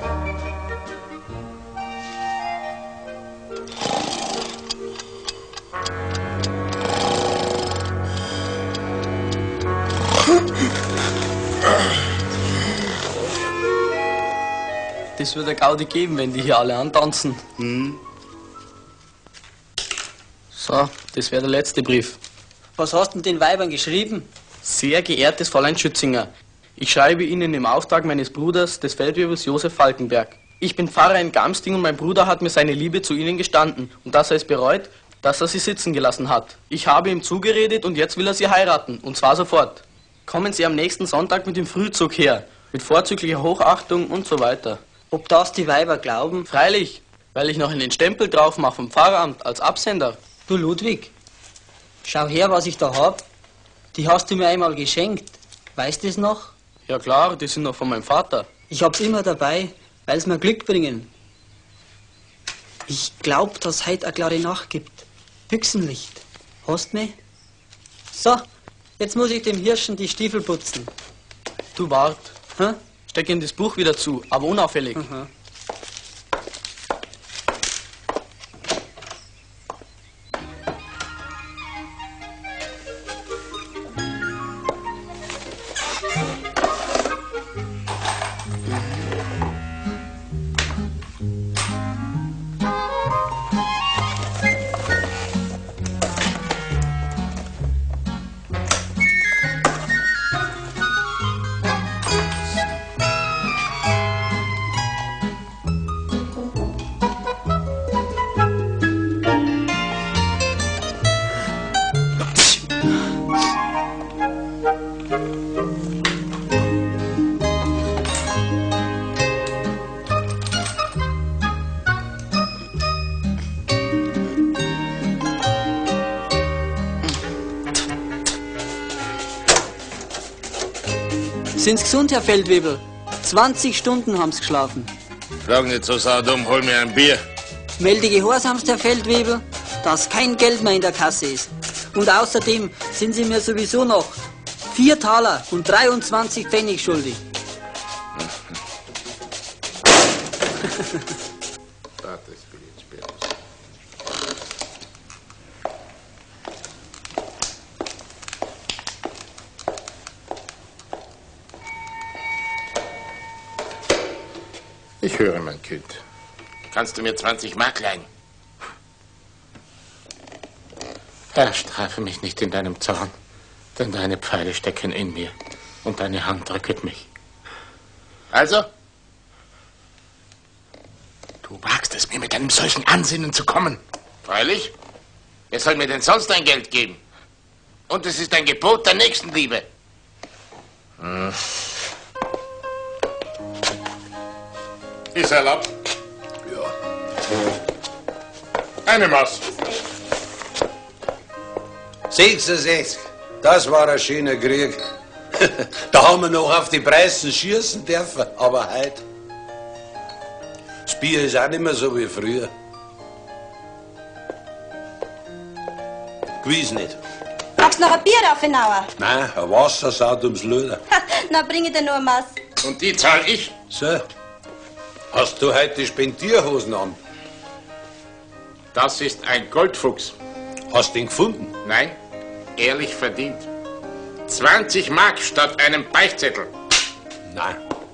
Das wird eine Gaudi geben, wenn die hier alle antanzen. Hm. So, das wäre der letzte Brief. Was hast du den Weibern geschrieben? Sehr geehrtes Fräulein Schützinger, ich schreibe Ihnen im Auftrag meines Bruders, des Feldwebels Josef Falkenberg. Ich bin Pfarrer in Gamsting und mein Bruder hat mir seine Liebe zu Ihnen gestanden und dass er es bereut, dass er Sie sitzen gelassen hat. Ich habe ihm zugeredet und jetzt will er Sie heiraten, und zwar sofort. Kommen Sie am nächsten Sonntag mit dem Frühzug her, mit vorzüglicher Hochachtung und so weiter. Ob das die Weiber glauben? Freilich, weil ich noch einen Stempel drauf mache vom Pfarramt als Absender. Du Ludwig, schau her, was ich da hab. Die hast du mir einmal geschenkt. Weißt du es noch? Ja klar, die sind noch von meinem Vater. Ich hab's immer dabei, weil's mir Glück bringen. Ich glaub, dass heut eine klare Nacht gibt. Büchsenlicht. Hast mich? So, jetzt muss ich dem Hirschen die Stiefel putzen. Du wart. Hä? Steck ihm das Buch wieder zu, aber unauffällig. Aha. Sind's gesund, Herr Feldwebel? zwanzig Stunden haben's geschlafen. Frag nicht so saudumm, hol mir ein Bier. Melde gehorsamst, Herr Feldwebel, dass kein Geld mehr in der Kasse ist. Und außerdem sind Sie mir sowieso noch vier Taler und dreiundzwanzig Pfennig schuldig. Ich höre, mein Kind. Kannst du mir zwanzig Mark leihen? Herr, strafe mich nicht in deinem Zorn, denn deine Pfeile stecken in mir und deine Hand drücket mich. Also? Du wagst es, mir mit einem solchen Ansinnen zu kommen. Freilich. Wer soll mir denn sonst ein Geld geben? Und es ist ein Gebot der Nächstenliebe. Hm. Ist erlaubt? Ja. Eine Maß. sechsundsechzig. Das war ein schöner Krieg. Da haben wir noch auf die Preisen schießen dürfen, aber heute. Das Bier ist auch nicht mehr so wie früher. Gewiss nicht. Magst du noch ein Bier raufhinauer? Nein, ein Wasser saut ums Luder. Na, bring ich dir nur ein Maß. Und die zahl ich? So. Hast du heute Spendierhosen an? Das ist ein Goldfuchs. Hast du ihn gefunden? Nein, ehrlich verdient. zwanzig Mark statt einem Beichtzettel. Nein.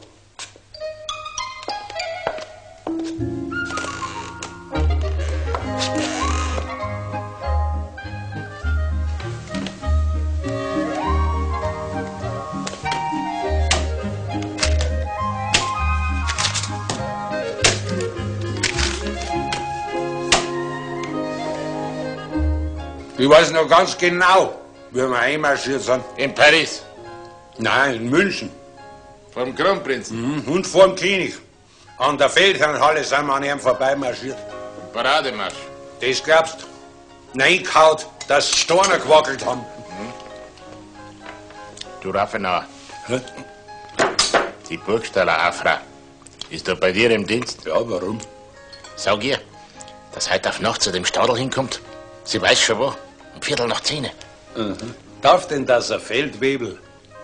Ich weiß noch ganz genau, wie wir einmarschiert sind. In Paris? Nein, in München. Vom Kronprinzen? Mhm. Und vor dem König. An der Feldherrnhalle sind wir an ihm vorbeimarschiert. Parademarsch? Das glaubst du? Nein, gehaut, dass die Steine gewackelt haben. Mhm. Du Rafenauer. Hä? Die Burgstaller Afra ist doch bei dir im Dienst? Ja, warum? Sag ihr, dass heute auf Nacht zu dem Stadel hinkommt. Sie weiß schon wo. Um Viertel nach zehn. Mhm. Darf denn das ein Feldwebel?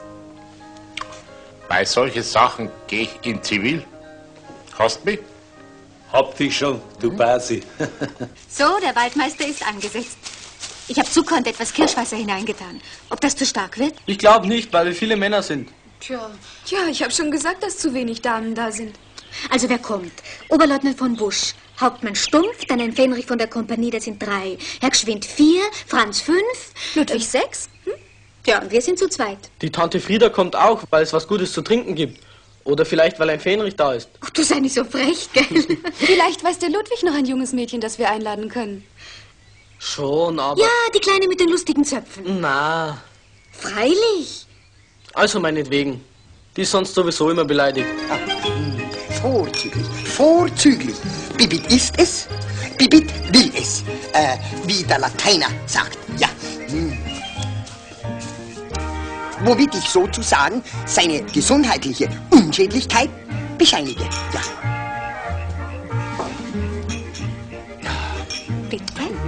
Bei solchen Sachen gehe ich in Zivil. Hast mich? Hab dich schon, du Basi. So, der Waldmeister ist angesetzt. Ich habe Zucker und etwas Kirschwasser hineingetan. Ob das zu stark wird? Ich glaube nicht, weil wir viele Männer sind. Tja, tja, ich habe schon gesagt, dass zu wenig Damen da sind. Also wer kommt? Oberleutnant von Busch, Hauptmann Stumpf, dann ein Fähnrich von der Kompanie, das sind drei. Herr Gschwind vier, Franz fünf, Ludwig sechs. Hm? Ja, und wir sind zu zweit. Die Tante Frieda kommt auch, weil es was Gutes zu trinken gibt. Oder vielleicht, weil ein Fähnrich da ist. Ach, du sei nicht so frech, gell? Vielleicht weiß der Ludwig noch ein junges Mädchen, das wir einladen können. Schon, aber... Ja, die Kleine mit den lustigen Zöpfen. Na. Freilich. Also meinetwegen. Die ist sonst sowieso immer beleidigt. Vorzüglich, vorzüglich. Bibit ist es, Bibit will es. Äh, wie der Lateiner sagt, ja. Hm. Womit ich sozusagen seine gesundheitliche Unschädlichkeit bescheinige, ja. Bitte?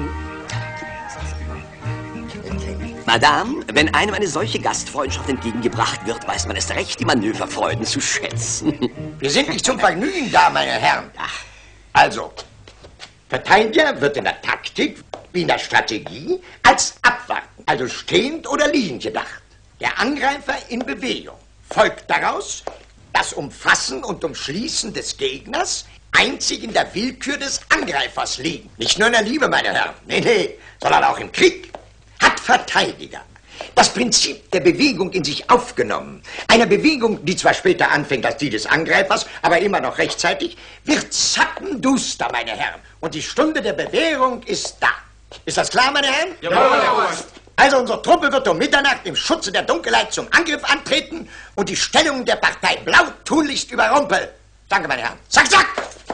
Madame, wenn einem eine solche Gastfreundschaft entgegengebracht wird, weiß man es recht, die Manöverfreuden zu schätzen. Wir sind nicht zum Vergnügen da, meine Herren. Also, Verteidiger wird in der Taktik wie in der Strategie als abwarten, also stehend oder liegend gedacht. Der Angreifer in Bewegung. Folgt daraus das Umfassen und Umschließen des Gegners einzig in der Willkür des Angreifers liegen. Nicht nur in der Liebe, meine Herren, nee, nee, sondern auch im Krieg. Hat Verteidiger das Prinzip der Bewegung in sich aufgenommen, einer Bewegung, die zwar später anfängt als die des Angreifers, aber immer noch rechtzeitig, wird zappenduster, meine Herren. Und die Stunde der Bewährung ist da. Ist das klar, meine Herren? Jawohl, Herr Oberst. Also unsere Truppe wird um Mitternacht im Schutze der Dunkelheit zum Angriff antreten und die Stellung der Partei Blau tunlichst überrumpeln. Danke, meine Herren. Zack, zack!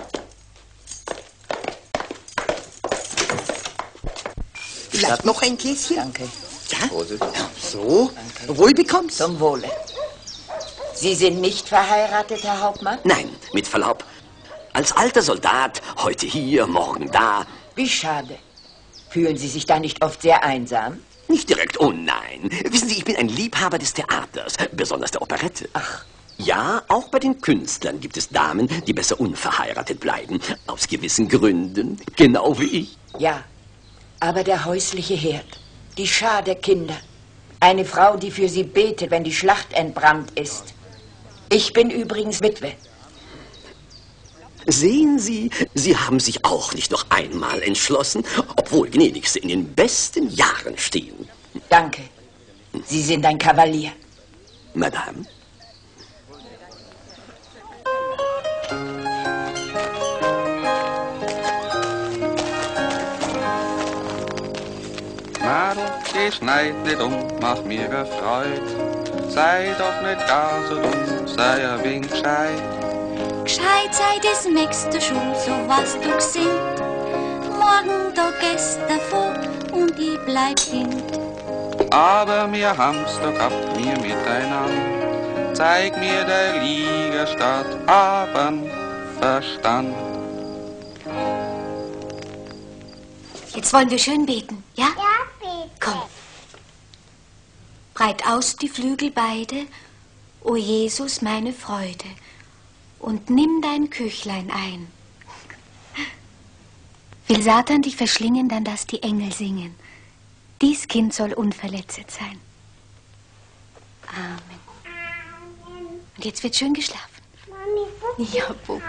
Vielleicht noch ein Gläschen? Danke. Ja? So, Wohl bekommst. Zum Wohle. Sie sind nicht verheiratet, Herr Hauptmann? Nein, mit Verlaub. Als alter Soldat, heute hier, morgen da. Wie schade. Fühlen Sie sich da nicht oft sehr einsam? Nicht direkt, oh nein. Wissen Sie, ich bin ein Liebhaber des Theaters, besonders der Operette. Ach. Ja, auch bei den Künstlern gibt es Damen, die besser unverheiratet bleiben. Aus gewissen Gründen, genau wie ich. Ja, aber der häusliche Herd, die Schar der Kinder, eine Frau, die für sie betet, wenn die Schlacht entbrannt ist. Ich bin übrigens Witwe. Sehen Sie, Sie haben sich auch nicht noch einmal entschlossen, obwohl gnädigste in den besten Jahren stehen. Danke. Sie sind ein Kavalier. Madame? Madel, je schneit nicht um, mach mir gefreut. Sei doch nicht gar so dumm, sei ein wenig gescheit. Gescheit sei das nächste Schul, so was du gesinnt. Morgen da gehst davor und ich bleib hint. Aber wir haben's doch gehabt, mir miteinander. Zeig mir der Liegestadt, aber Verstand. Jetzt wollen wir schön beten, ja? Ja, beten. Komm. Breit aus die Flügel beide, o Jesus, meine Freude, und nimm dein Küchlein ein. Will Satan dich verschlingen, dann lass die Engel singen. Dies Kind soll unverletzet sein. Amen. Und jetzt wird schön geschlafen. Mami, ja, Puppi.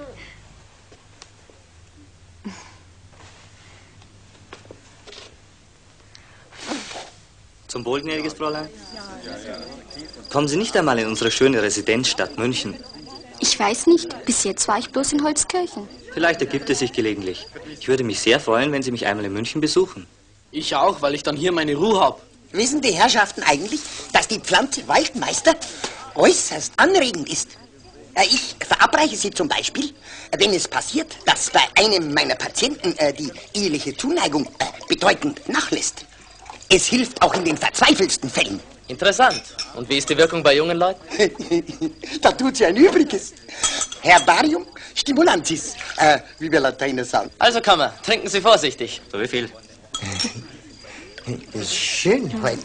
Zum Wohl, gnädiges Fräulein. Kommen Sie nicht einmal in unsere schöne Residenzstadt München? Ich weiß nicht. Bis jetzt war ich bloß in Holzkirchen. Vielleicht ergibt es sich gelegentlich. Ich würde mich sehr freuen, wenn Sie mich einmal in München besuchen. Ich auch, weil ich dann hier meine Ruhe habe. Wissen die Herrschaften eigentlich, dass die Pflanze Waldmeister äußerst anregend ist? Äh, Ich verabreiche sie zum Beispiel, wenn es passiert, dass bei einem meiner Patienten äh, die eheliche Zuneigung äh, bedeutend nachlässt. Es hilft auch in den verzweifelsten Fällen. Interessant. Und wie ist die Wirkung bei jungen Leuten? Da tut sie ein Übriges. Herbarium stimulantis, äh, wie wir Lateiner sagen. Also, Kammer, trinken Sie vorsichtig. So wie viel? Ist schön heute.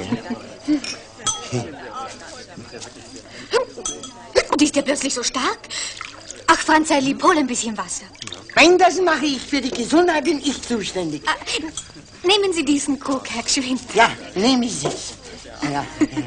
Und ist der plötzlich so stark? Ach, Franz, sei lieb, hol ein bisschen Wasser. Nein, das mache ich. Für die Gesundheit bin ich zuständig. Ah, nehmen Sie diesen Krug, Herr Geschwind. Ja, nehme ich es. Ja.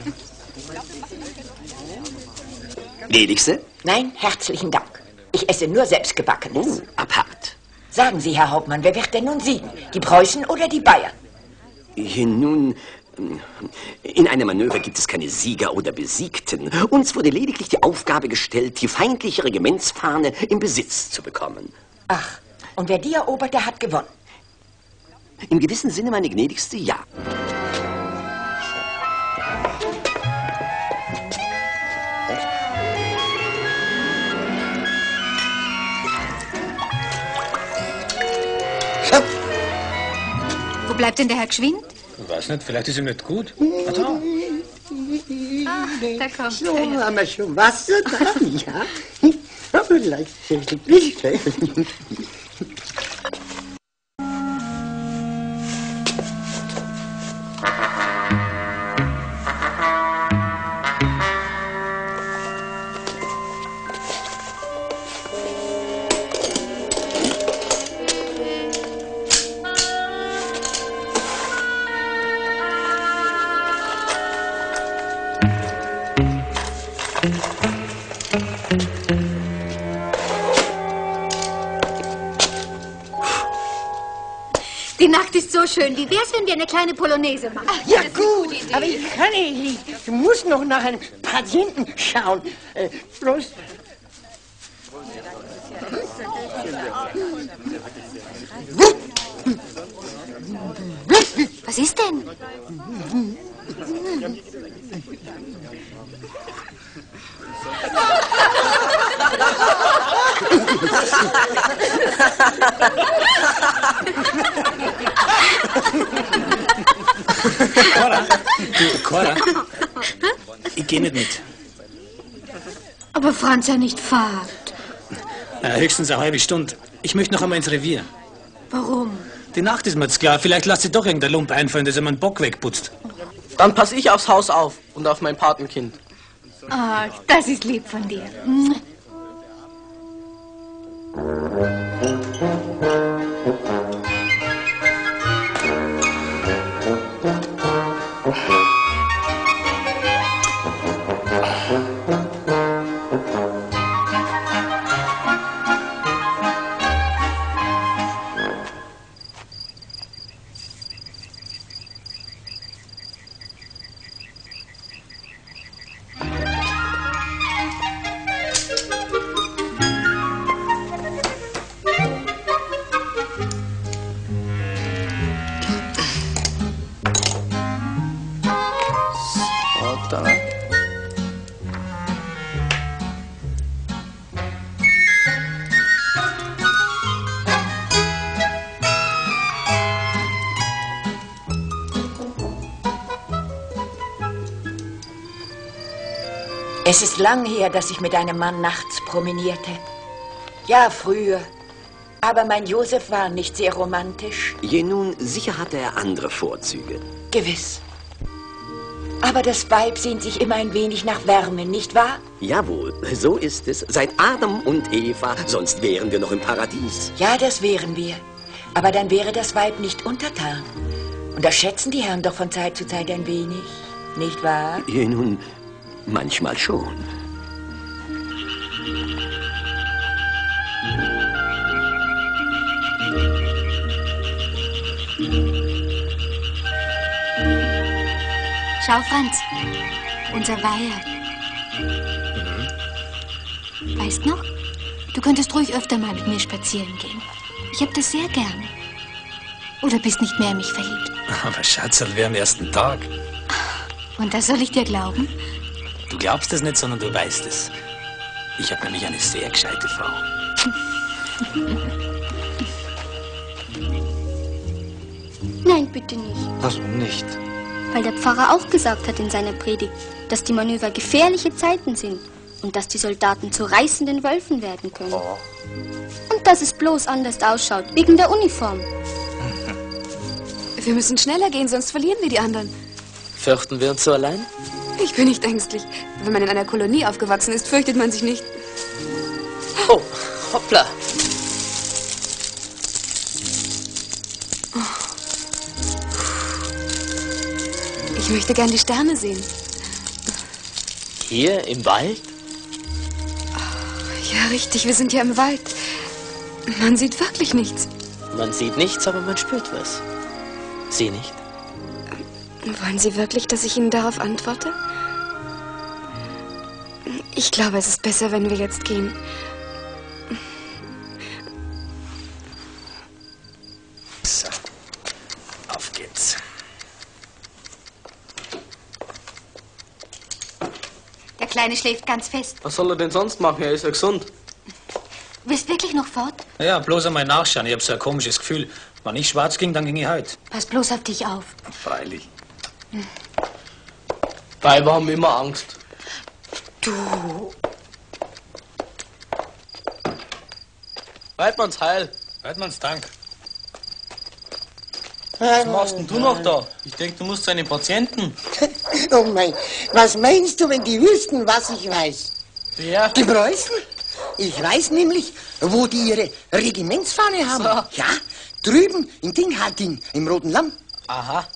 Gnädigste? Nein, herzlichen Dank. Ich esse nur selbstgebackenes. Oh, apart. Sagen Sie, Herr Hauptmann, wer wird denn nun siegen? Die Preußen oder die Bayern? Nun, in einem Manöver gibt es keine Sieger oder Besiegten. Uns wurde lediglich die Aufgabe gestellt, die feindliche Regimentsfahne in Besitz zu bekommen. Ach, und wer die erobert, der hat gewonnen. Im gewissen Sinne, meine Gnädigste, ja. Wo bleibt denn der Herr Geschwind? Ich weiß nicht, vielleicht ist ihm nicht gut. Ah, da. Ah, da kommt So, er. haben wir schon Wasser da? Ja. Aber leicht nicht. Die Nacht ist so schön. Wie wär's, wenn wir eine kleine Polonaise machen? Ja gut, aber ich kann nicht. Du musst noch nach einem Patienten schauen. Äh, Prost. Was ist denn? Cora, du, Cora, ich geh nicht mit. Aber Franz, ja nicht Fahrt. Ja, höchstens eine halbe Stunde. Ich möchte noch einmal ins Revier. Warum? Die Nacht ist mir jetzt klar. Vielleicht lasst sich doch irgendein Lump einfallen, dass er meinen Bock wegputzt. Dann pass ich aufs Haus auf und auf mein Patenkind. Ach, das ist lieb von dir. Es ist lang her, dass ich mit einem Mann nachts promenierte. Ja, früher. Aber mein Josef war nicht sehr romantisch. Je nun, sicher hatte er andere Vorzüge. Gewiss. Aber das Weib sehnt sich immer ein wenig nach Wärme, nicht wahr? Jawohl, so ist es. Seit Adam und Eva, sonst wären wir noch im Paradies. Ja, das wären wir. Aber dann wäre das Weib nicht untertan. Und das schätzen die Herren doch von Zeit zu Zeit ein wenig, nicht wahr? Je nun, manchmal schon. Schau, Franz, unser Weiher. Mhm. Weißt noch? Du könntest ruhig öfter mal mit mir spazieren gehen. Ich hab das sehr gern. Oder bist nicht mehr in mich verliebt? Aber Schatzerl, wir am ersten Tag. Und das soll ich dir glauben? Du glaubst es nicht, sondern du weißt es. Ich habe nämlich eine sehr gescheite Frau. Nein, bitte nicht. Warum nicht? Weil der Pfarrer auch gesagt hat in seiner Predigt, dass die Manöver gefährliche Zeiten sind und dass die Soldaten zu reißenden Wölfen werden können. Oh. Und dass es bloß anders ausschaut, wegen der Uniform. Wir müssen schneller gehen, sonst verlieren wir die anderen. Fürchten wir uns so allein? Ich bin nicht ängstlich. Wenn man in einer Kolonie aufgewachsen ist, fürchtet man sich nicht. Oh, hoppla. Ich möchte gern die Sterne sehen. Hier im Wald? Ja, richtig, wir sind ja im Wald. Man sieht wirklich nichts. Man sieht nichts, aber man spürt was. Sie nicht? Wollen Sie wirklich, dass ich Ihnen darauf antworte? Ich glaube, es ist besser, wenn wir jetzt gehen. So, auf geht's. Der Kleine schläft ganz fest. Was soll er denn sonst machen? Er ist ja gesund. Willst wirklich noch fort? Ja, bloß einmal nachschauen. Ich hab so ein komisches Gefühl. Wenn ich schwarz ging, dann ging ich heute. Pass bloß auf dich auf. Freilich. Weiber haben immer Angst. Du. Weidmanns Heil. Weidmanns Dank. Was machst denn du noch da? Ich denke, du musst zu einem Patienten. Oh mein, was meinst du, wenn die wüssten, was ich weiß? Wer? Die Preußen? Ich weiß nämlich, wo die ihre Regimentsfahne haben. So. Ja, drüben in Dinghalting, im Roten Lamm. Aha.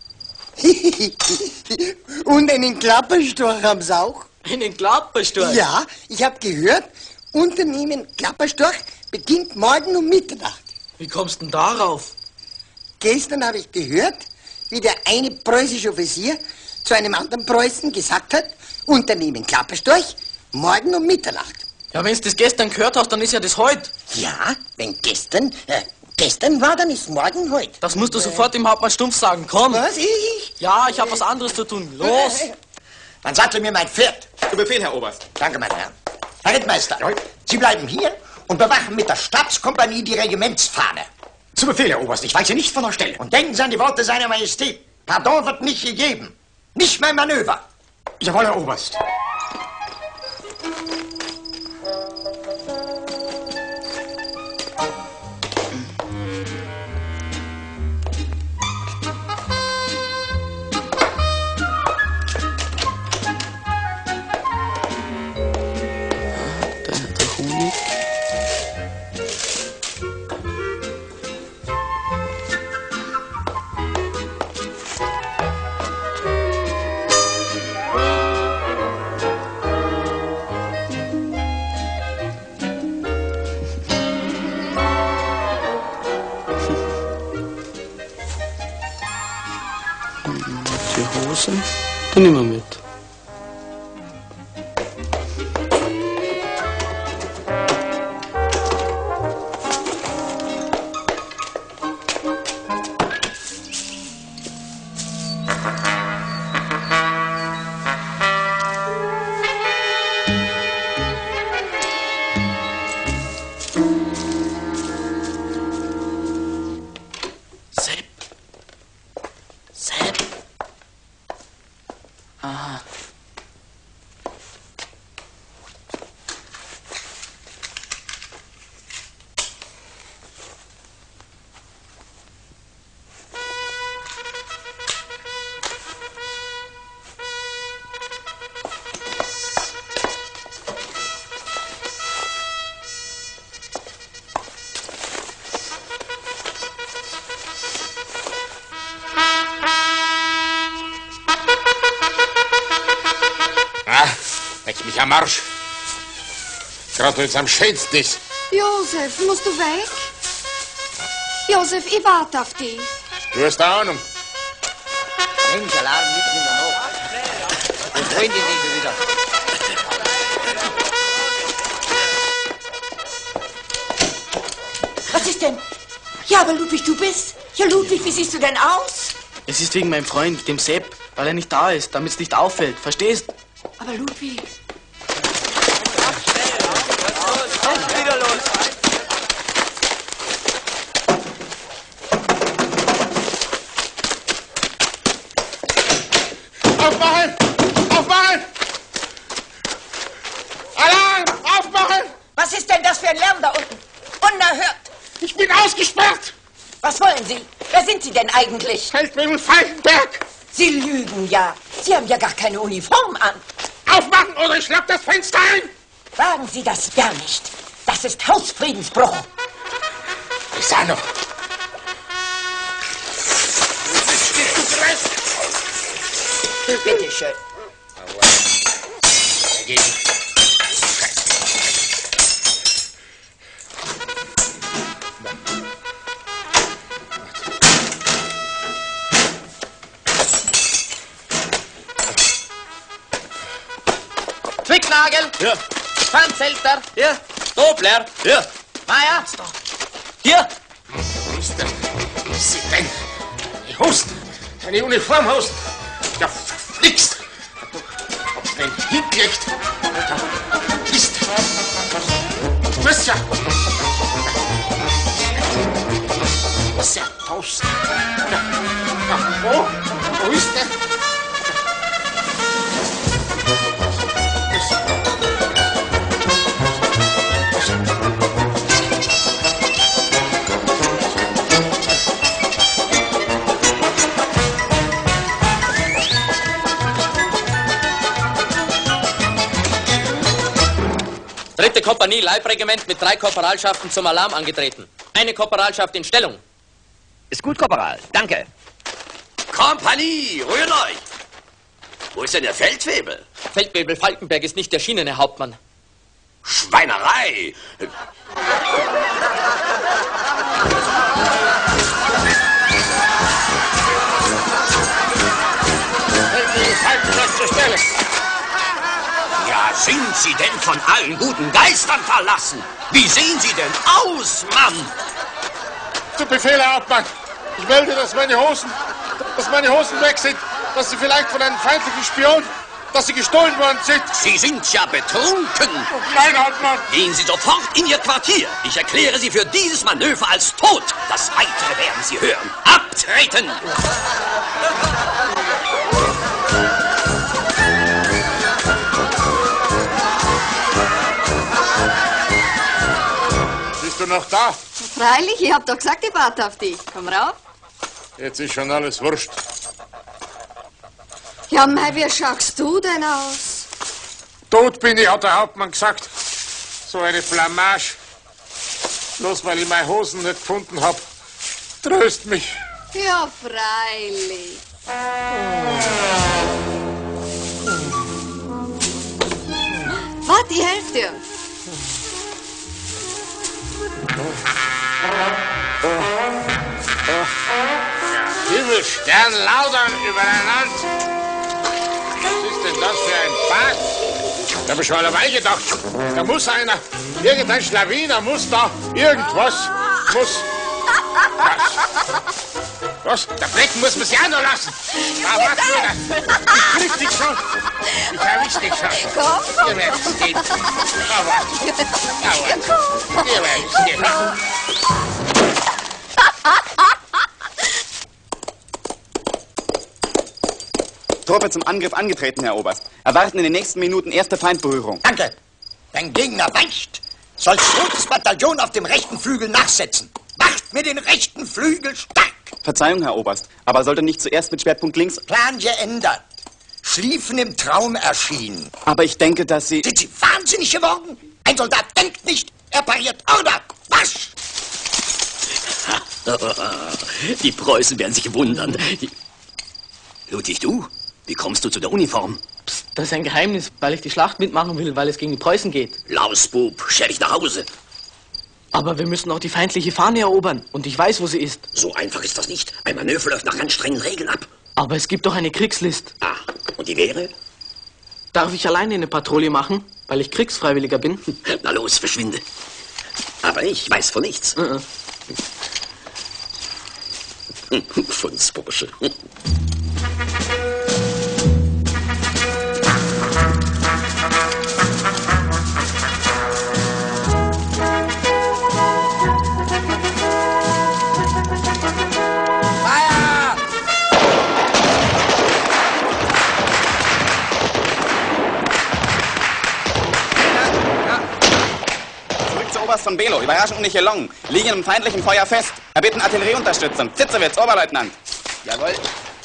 Und einen Klapperstorch haben sie auch. Einen Klapperstorch? Ja, ich habe gehört, Unternehmen Klapperstorch beginnt morgen um Mitternacht. Wie kommst du denn darauf? Gestern habe ich gehört, wie der eine preußische Offizier zu einem anderen Preußen gesagt hat, Unternehmen Klapperstorch, morgen um Mitternacht. Ja, wenn du das gestern gehört hast, dann ist ja das heute. Ja, wenn gestern, äh, gestern war, dann ist morgen heute. Das musst du sofort dem Hauptmann Stumpf sagen, komm. Was, ich? Ja, ich habe was anderes zu tun. Los. Dann sattel mir mein Pferd. Zu Befehl, Herr Oberst. Danke, meine Herren. Herr Rittmeister, Sie bleiben hier und bewachen mit der Stabskompanie die Regimentsfahne. Zu Befehl, Herr Oberst. Ich weiche nicht von der Stelle. Und denken Sie an die Worte seiner Majestät. Pardon wird nicht gegeben. Nicht mein Manöver. Jawohl, Herr Oberst. draußen, dann nimm mal mit. Aha. Leck mich am Arsch. Gerade wenn es am schönsten ist. Josef, musst du weg? Josef, ich warte auf dich. Du hast eine Ahnung. Mensch, Alarm, mitten in der Nacht. Wo wollen die denn wieder? Was ist denn? Ja, aber Ludwig, du bist. Ja, Ludwig, wie siehst du denn aus? Es ist wegen meinem Freund, dem Sepp, weil er nicht da ist, damit es nicht auffällt. Verstehst? Aber Ludwig... Wieder los. Aufmachen! Aufmachen! Alarm! Aufmachen! Was ist denn das für ein Lärm da unten? Unerhört! Ich bin ausgesperrt! Was wollen Sie? Wer sind Sie denn eigentlich? Feldwebel Falkenberg! Sie lügen ja. Sie haben ja gar keine Uniform an. Aufmachen oder ich schlag das Fenster ein! Wagen Sie das ja nicht. Das ist Hausfriedensbruch. Pisano! Bitte schön. Dagegen. Zwicknagel? Ja. Panzelter? Ja. Dobler? Ja. Meier? Hier. Wo ist denn? Was ist denn? Die Hosen. Deine Uniformhosen. Ja, verflixt. Du hast den hingelegt. Da ist. Du bist ja. Das ist ja tausend. Ja. Ja. Wo? Wo ist der? Dritte Kompanie, Leibregiment mit drei Korporalschaften zum Alarm angetreten. Eine Korporalschaft in Stellung. Ist gut, Korporal. Danke. Kompanie, rührt euch! Wo ist denn der Feldwebel? Feldwebel Falkenberg ist nicht erschienen, Herr Hauptmann. Schweinerei! Feldwebel Falkenberg zur Stelle. Ja, sind Sie denn von allen guten Geistern verlassen? Wie sehen Sie denn aus, Mann? Zu Befehl, Herr Hauptmann. Ich melde, dass meine Hosen, dass meine Hosen weg sind, dass sie vielleicht von einem feindlichen Spion, dass sie gestohlen worden sind. Sie sind ja betrunken. Nein, Hauptmann. Gehen Sie sofort in Ihr Quartier. Ich erkläre Sie für dieses Manöver als tot. Das Weitere werden Sie hören. Abtreten! Bist du noch da? Freilich, ich hab doch gesagt, ich warte auf dich. Komm rauf. Jetzt ist schon alles wurscht. Ja, mei, wie schaust du denn aus? Tot bin ich, hat der Hauptmann gesagt. So eine Blamage. Bloß weil ich meine Hosen nicht gefunden hab. Tröst mich. Ja, freilich. Warte, ich helf dir. Himmel, Stern, laudern übereinander. das für ein Bad? Da habe ich schon allemal gedacht, da muss einer, irgendein Schlawiner muss da irgendwas, muss... Was? Was? Der Flecken muss man sich auch noch lassen. Ah, warte nur, ich krieg dich schon. Ich erwisch dich schon. Komm. Ihr werdet es gehen. Ah, warte. Ah, warte. Ihr werdet es gehen. Truppe zum Angriff angetreten, Herr Oberst. Erwarten in den nächsten Minuten erste Feindberührung. Danke. Dein Gegner weicht. Soll rotes Bataillon auf dem rechten Flügel nachsetzen. Macht mir den rechten Flügel stark. Verzeihung, Herr Oberst, aber sollte nicht zuerst mit Schwerpunkt links... Plan geändert. Schliefen im Traum erschienen. Aber ich denke, dass Sie... Sind Sie wahnsinnig geworden? Ein Soldat denkt nicht, er pariert Order. Marsch! Die Preußen werden sich wundern. Die... Ludwig, du? Wie kommst du zu der Uniform? Psst, das ist ein Geheimnis, weil ich die Schlacht mitmachen will, weil es gegen die Preußen geht. Lausbub, scher dich nach Hause. Aber wir müssen auch die feindliche Fahne erobern. Und ich weiß, wo sie ist. So einfach ist das nicht. Ein Manöver läuft nach ganz strengen Regeln ab. Aber es gibt doch eine Kriegslist. Ah, und die wäre? Darf ich alleine eine Patrouille machen, weil ich Kriegsfreiwilliger bin? Na los, verschwinde. Aber ich weiß von nichts. Uh -uh. Fundsbursche. Von Belo, überraschend und nicht gelungen. Liegen im feindlichen Feuer fest. Erbitten Artillerieunterstützung. Zitzewitz, Oberleutnant. Jawohl.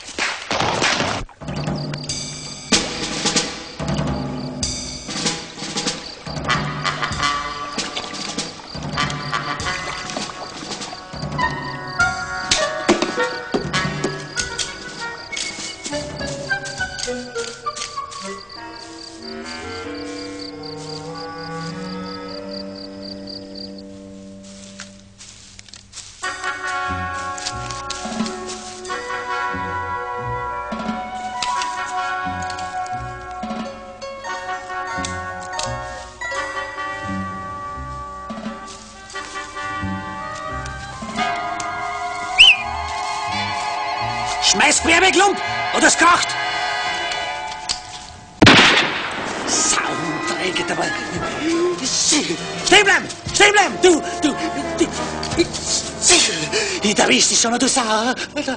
Schmeiß quer weg, Lump, oder es kracht! Saudreck, aber... Stehen bleiben! Stehen bleiben! Du, du, du... Da bist du schon, du Sau!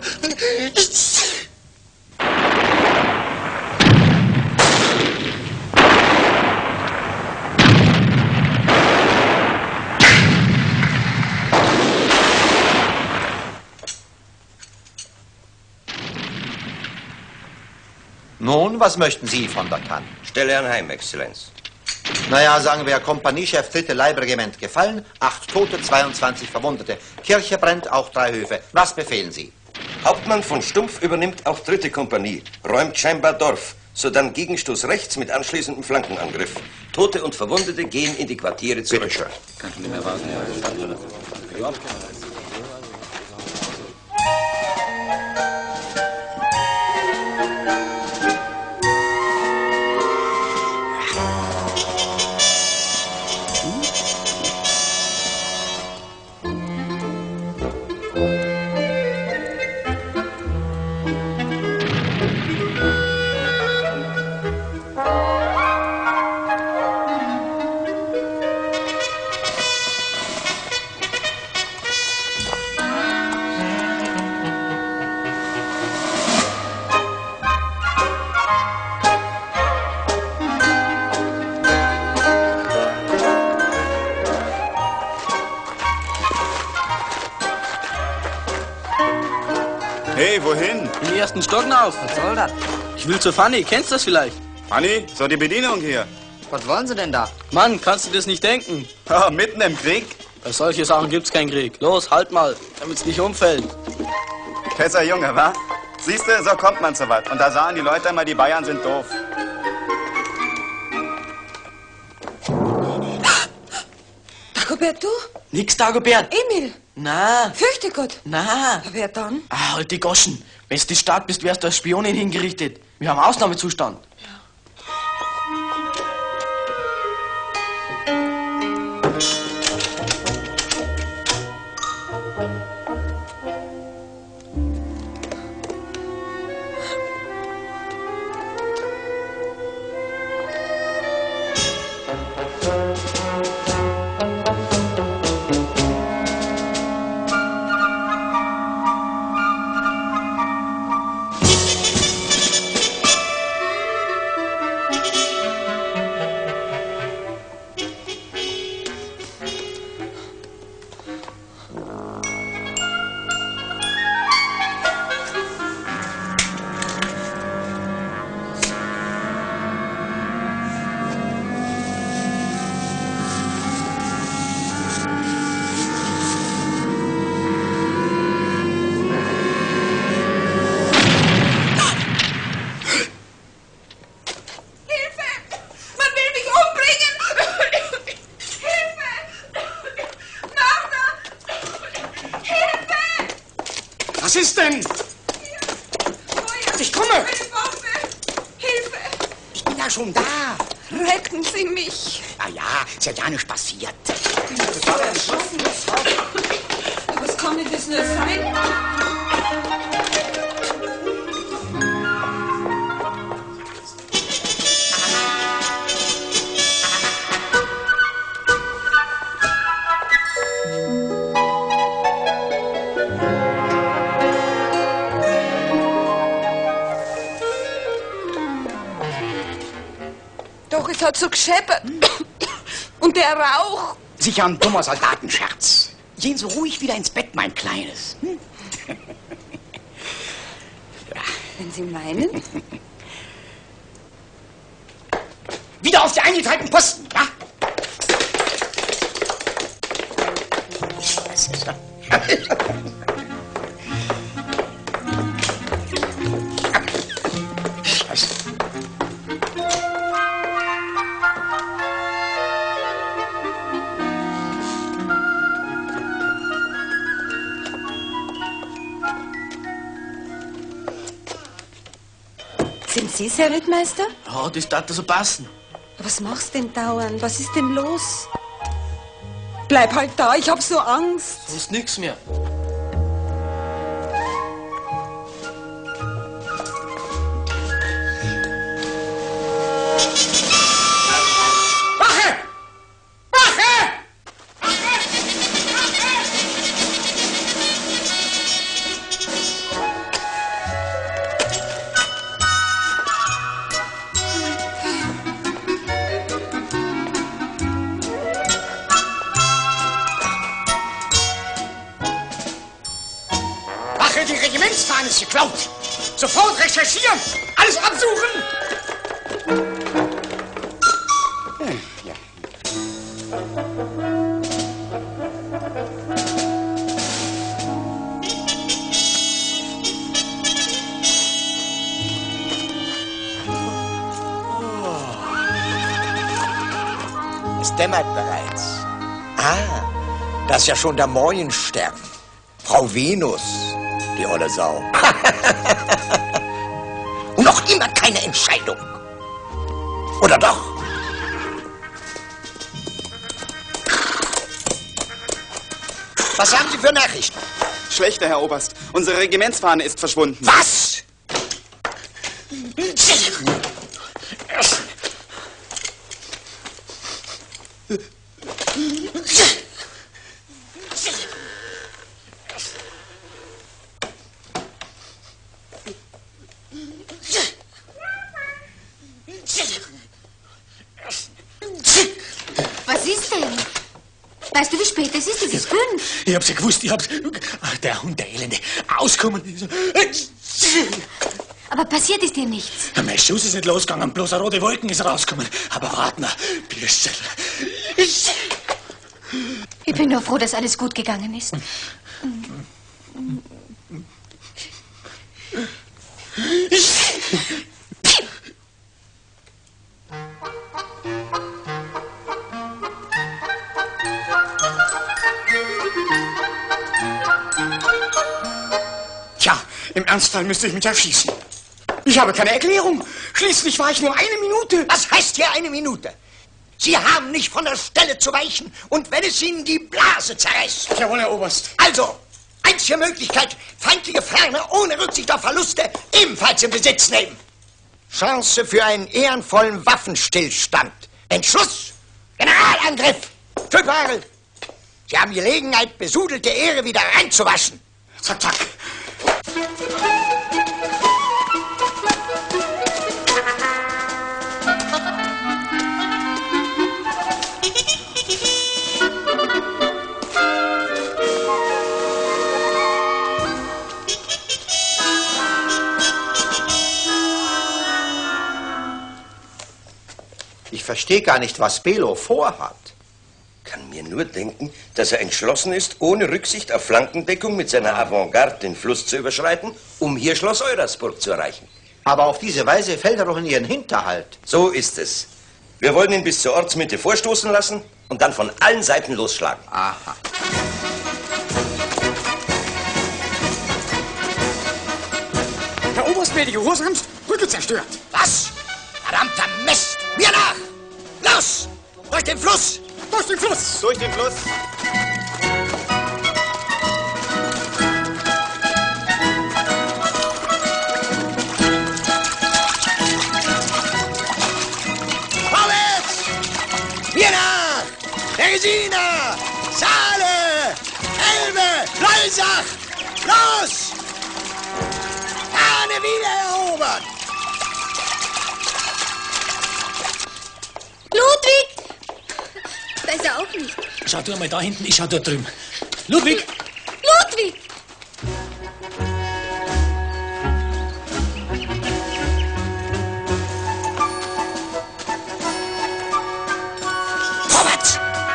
Nun, was möchten Sie von der Kann? Stelle anheim, Exzellenz. Naja, sagen wir, Kompaniechef dritte Leibregiment gefallen, acht Tote, zweiundzwanzig Verwundete. Kirche brennt, auch drei Höfe. Was befehlen Sie? Hauptmann von Stumpf übernimmt auch dritte Kompanie, räumt scheinbar Dorf, sodann Gegenstoß rechts mit anschließendem Flankenangriff. Tote und Verwundete gehen in die Quartiere zurück. Bitte schön. Kann schon nicht mehr warten. Ja. Hey, wohin? Im ersten Stock auf. Was soll das? Ich will zur Fanny. Kennst du das vielleicht? Fanny, so die Bedienung hier. Was wollen Sie denn da? Mann, kannst du das nicht denken? Oh, mitten im Krieg? Bei solchen Sachen gibt's keinen Krieg. Los, halt mal, damit's nicht umfällt. Besser Junge, wa? Siehst du, so kommt man zu was. Und da sahen die Leute immer, die Bayern sind doof. Dagobert, du? Nix, Dagobert. Emil? Na. Fürchte Gott. Na. Wer dann? Ah, halt die Goschen. Wenn du die Stadt bist, wärst du als Spionin hingerichtet. Wir haben Ausnahmezustand. Was ist denn? Ich komme! Hilfe! Ich bin ja schon da. Retten Sie mich! Na ja, ist ja ja nichts passiert. Was kann denn das nur sein? Doch, es hat so gescheppert. Und der Rauch. Sicher ein dummer Soldatenscherz. Gehen Sie ruhig wieder ins Bett, mein Kleines. Hm? Wenn Sie meinen. Wieder auf die eingeteilten Posten, ja? Das ist ja... Scheiße. Sind Sie Herr Rittmeister? Ja, das darf so passen. Was machst denn dauernd? Was ist denn los? Bleib halt da, ich hab so Angst. Sonst nix mehr. Wache! Wache! Wache, die Regimentsfahne ist geklaut. Sofort recherchieren. Alles absuchen. Hm, ja. Es dämmert bereits. Ah, das ist ja schon der Morgenstern. Frau Venus, die olle Sau. Und noch immer keine Entscheidung. Oder doch? Was haben Sie für Nachrichten? Schlechter, Herr Oberst. Unsere Regimentsfahne ist verschwunden. Was? Was ist denn? Weißt du, wie spät es ist? Es ist fünf. Ich hab's ja gewusst, ich hab's... Ach, der Hund, der Elende. Auskommen. Aber passiert ist dir nichts. Mein Schuss ist nicht losgegangen, bloß eine rote Wolken ist rausgekommen. Aber warte mal, Bürstel. Ich bin nur froh, dass alles gut gegangen ist. Tja, im Ernstfall müsste ich mich erschießen. Ich habe keine Erklärung. Schließlich war ich nur eine Minute. Was heißt hier eine Minute? Sie haben nicht von der Stelle zu weichen und wenn es Ihnen die Blase zerreißt. Jawohl, Herr Oberst. Also, einzige Möglichkeit, feindliche Ferne ohne Rücksicht auf Verluste ebenfalls in Besitz nehmen. Chance für einen ehrenvollen Waffenstillstand. Entschluss, Generalangriff. Tüpperl, Sie haben Gelegenheit, besudelte Ehre wieder reinzuwaschen. Zack, zack. Ich verstehe gar nicht, was Belo vorhat. Kann mir nur denken, dass er entschlossen ist, ohne Rücksicht auf Flankendeckung mit seiner Avantgarde den Fluss zu überschreiten, um hier Schloss Eurasburg zu erreichen. Aber auf diese Weise fällt er doch in Ihren Hinterhalt. So ist es. Wir wollen ihn bis zur Ortsmitte vorstoßen lassen und dann von allen Seiten losschlagen. Aha. Dienstmäßige Gehorsams Brücke zerstört. Was? Verdammter Mist! Mir nach! Los! Durch den Fluss! Durch den Fluss! Durch den Fluss! Vorwärts! Mir nach! Teresina! Saale! Elbe! Loisach! Los! Fahne wieder erobert! Ludwig! Da ist er auch nicht. Schau du mal da hinten, ich schau dort drüben. Ludwig! Ludwig! Vorwärts!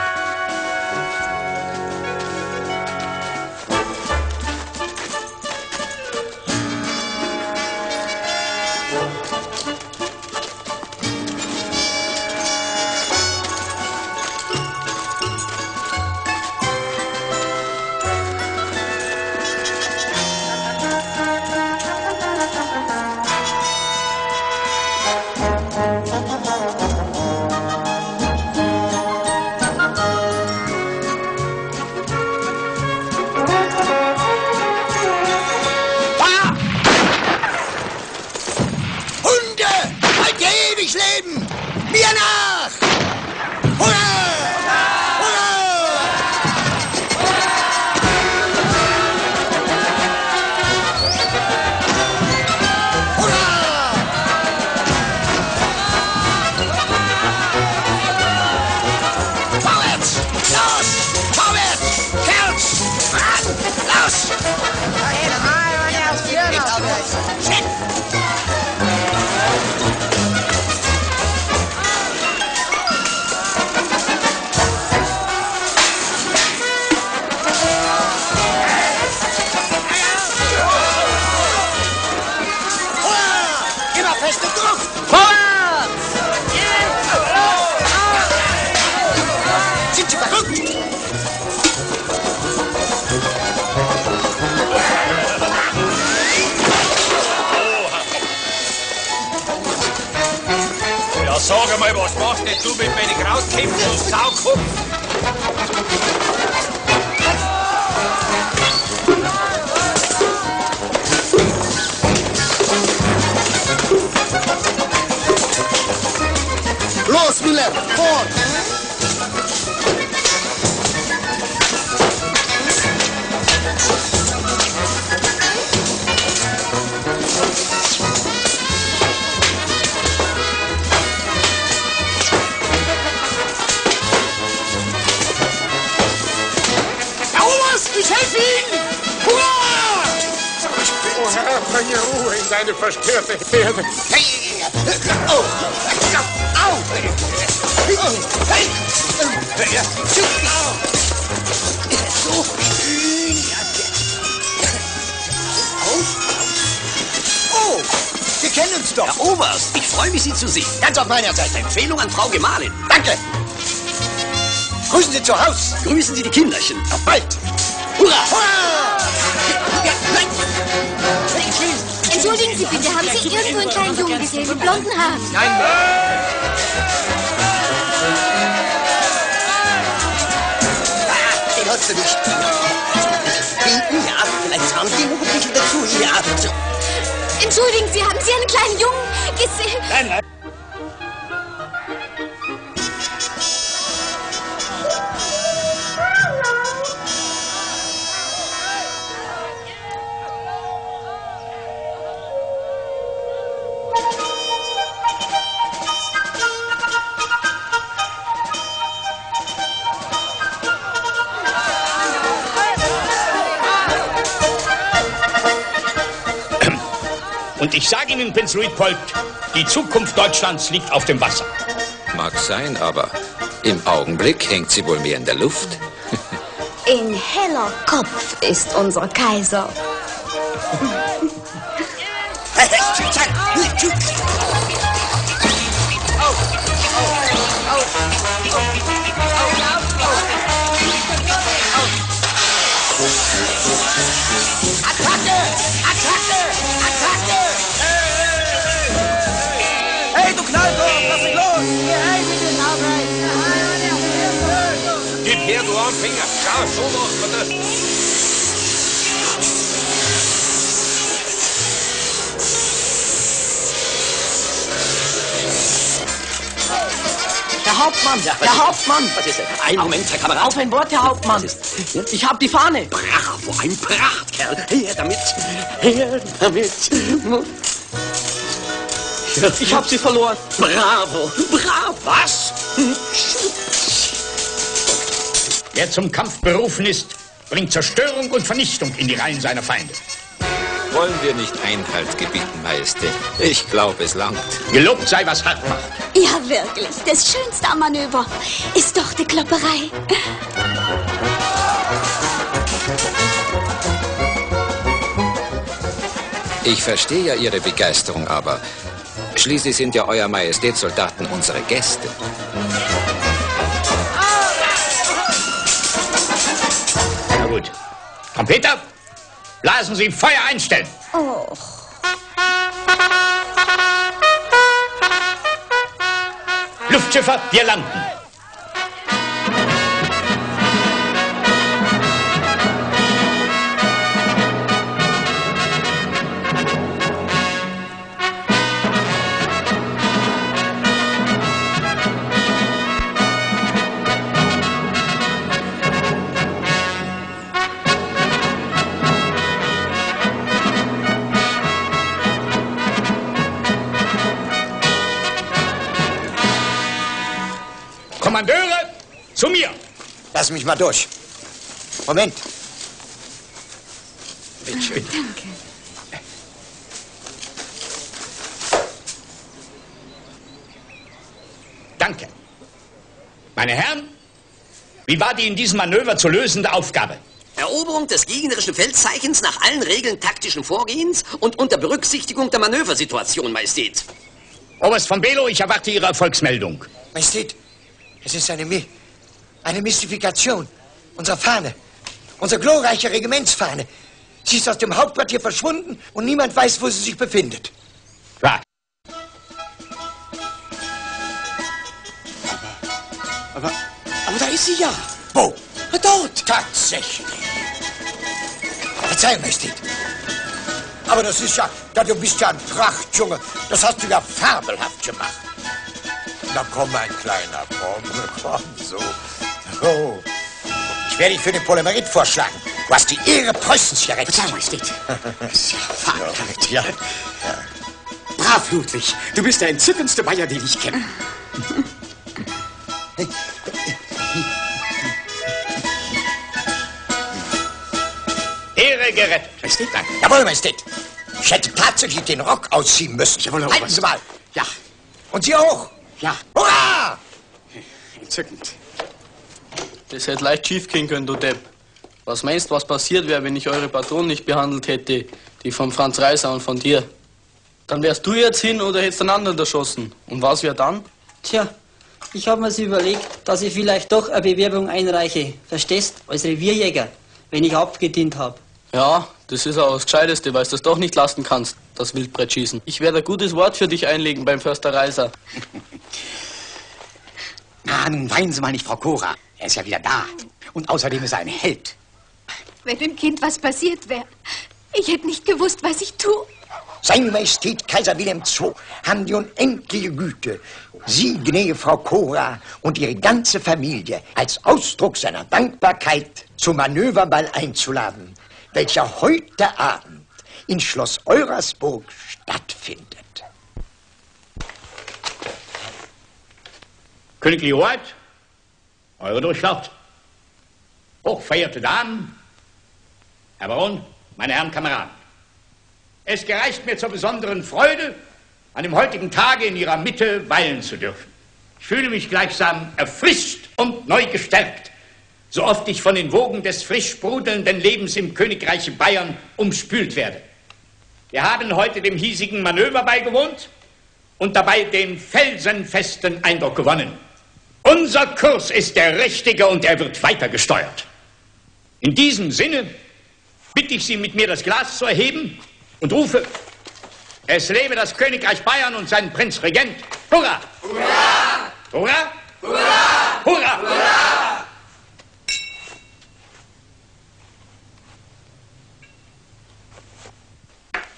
Sag mal, was machst denn du mit meinen Krautkämpfen, du Saukopf? Los, Miller, fort! Ich helfe Ihnen! Hurra! Oh Herr, bringe Ruhe in deine verstörte Herde. Au! Au! So. Oh, wir kennen uns doch. Herr Oberst, ich freue mich, Sie zu sehen. Ganz auf meiner Seite. Empfehlung an Frau Gemahlin. Danke. Grüßen Sie zu Haus. Grüßen Sie die Kinderchen. Auf bald. Hurra! Hurra! Entschuldigen Sie bitte, haben Sie irgendwo einen kleinen Jungen gesehen mit blonden Haaren? Nein, Den hast du nicht. Hinten, ja, vielleicht haben Sie noch ein bisschen dazu. Ja, so. Entschuldigen Sie, haben Sie einen kleinen Jungen gesehen? Nein, nein. Und ich sage Ihnen, Prinz Luitpold, die Zukunft Deutschlands liegt auf dem Wasser. Mag sein, aber im Augenblick hängt sie wohl mehr in der Luft. In heller Kopf ist unser Kaiser. Attacke! Attacke! Attacke! Gib her, du Anfänger. Schau, so macht man das. Herr Hauptmann, Ja, Herr was Hauptmann! ist, was ist denn? Ein Moment, Herr Kamerad. Auf ein Wort, Herr Hauptmann! Ich hab die Fahne! Bravo, ein Prachtkerl. Her damit, her damit. Ich hab sie verloren. Bravo, bravo. Was? Wer zum Kampf berufen ist, bringt Zerstörung und Vernichtung in die Reihen seiner Feinde. Wollen wir nicht Einhalt gebieten, Majestät? Ich glaube, es langt. Gelobt sei, was hart macht. Ja, wirklich. Das Schönste am Manöver ist doch die Klopperei. Ich verstehe ja Ihre Begeisterung, aber schließlich sind ja Euer Majestät Soldaten unsere Gäste. Na gut. Trompeter, blasen Sie Feuer einstellen. Oh. Luftschiffer, wir landen. Kommandeure, zu mir! Lass mich mal durch. Moment. Bitte schön. Danke. Danke. Meine Herren, wie war die in diesem Manöver zu lösende Aufgabe? Eroberung des gegnerischen Feldzeichens nach allen Regeln taktischen Vorgehens und unter Berücksichtigung der Manöversituation, Majestät. Oberst von Below, ich erwarte Ihre Erfolgsmeldung. Majestät, es ist eine, Mi eine Mystifikation. Unsere Fahne, unsere glorreiche Regimentsfahne. Sie ist aus dem Hauptquartier verschwunden und niemand weiß, wo sie sich befindet. Was? Aber, aber da ist sie ja. Wo? Dort. Tatsächlich. Verzeihung, Majestät. Aber das ist ja, ja, du bist ja ein Prachtjunge. Das hast du ja fabelhaft gemacht. Na komm, mein Kleiner, komm, komm, so. So. Ich werde dich für den Polymerit vorschlagen. Du hast die Ehre Preußens gerettet. Verzeihung, Majestät. Das ist ja fabelhaft. Ja. Ja. Brav, Ludwig. Du bist der entzückendste Bayer, den ich kenne. Ehre gerettet. Majestät? Danke. Jawohl, Majestät. Ich hätte tatsächlich den Rock ausziehen müssen. Jawohl, Halten Oberst. Sie mal. Ja. Und Sie auch. Ja. Hurra! Entzückend. Das hätte leicht schief gehen können, du Depp. Was meinst du, was passiert wäre, wenn ich eure Patronen nicht behandelt hätte? Die von Franz Reiser und von dir. Dann wärst du jetzt hin oder hättest einen anderen erschossen. Und was wäre dann? Tja, ich habe mir's überlegt, dass ich vielleicht doch eine Bewerbung einreiche. Verstehst? Als Revierjäger, wenn ich abgedient habe. Ja, das ist auch das Gescheiteste, weil du das doch nicht lassen kannst, das Wildbrettschießen. Ich werde ein gutes Wort für dich einlegen beim Förster Reiser. Na, nun weinen Sie mal nicht, Frau Cora. Er ist ja wieder da. Und außerdem ist er ein Held. Wenn dem Kind was passiert wäre, ich hätte nicht gewusst, was ich tue. Seine Majestät Kaiser Wilhelm der Zweite haben die unendliche Güte, Sie, gnädige Frau Cora und Ihre ganze Familie als Ausdruck seiner Dankbarkeit zum Manöverball einzuladen, welcher heute Abend in Schloss Eurasburg stattfindet. Königliche Hoheit, Eure Durchlaucht, hochverehrte Damen, Herr Baron, meine Herren Kameraden. Es gereicht mir zur besonderen Freude, an dem heutigen Tage in Ihrer Mitte weilen zu dürfen. Ich fühle mich gleichsam erfrischt und neu gestärkt, so oft ich von den Wogen des frisch sprudelnden Lebens im Königreiche Bayern umspült werde. Wir haben heute dem hiesigen Manöver beigewohnt und dabei den felsenfesten Eindruck gewonnen. Unser Kurs ist der richtige und er wird weiter gesteuert. In diesem Sinne bitte ich Sie, mit mir das Glas zu erheben und rufe: Es lebe das Königreich Bayern und sein Prinzregent. Hurra! Hurra! Hurra! Hurra! Hurra! Hurra!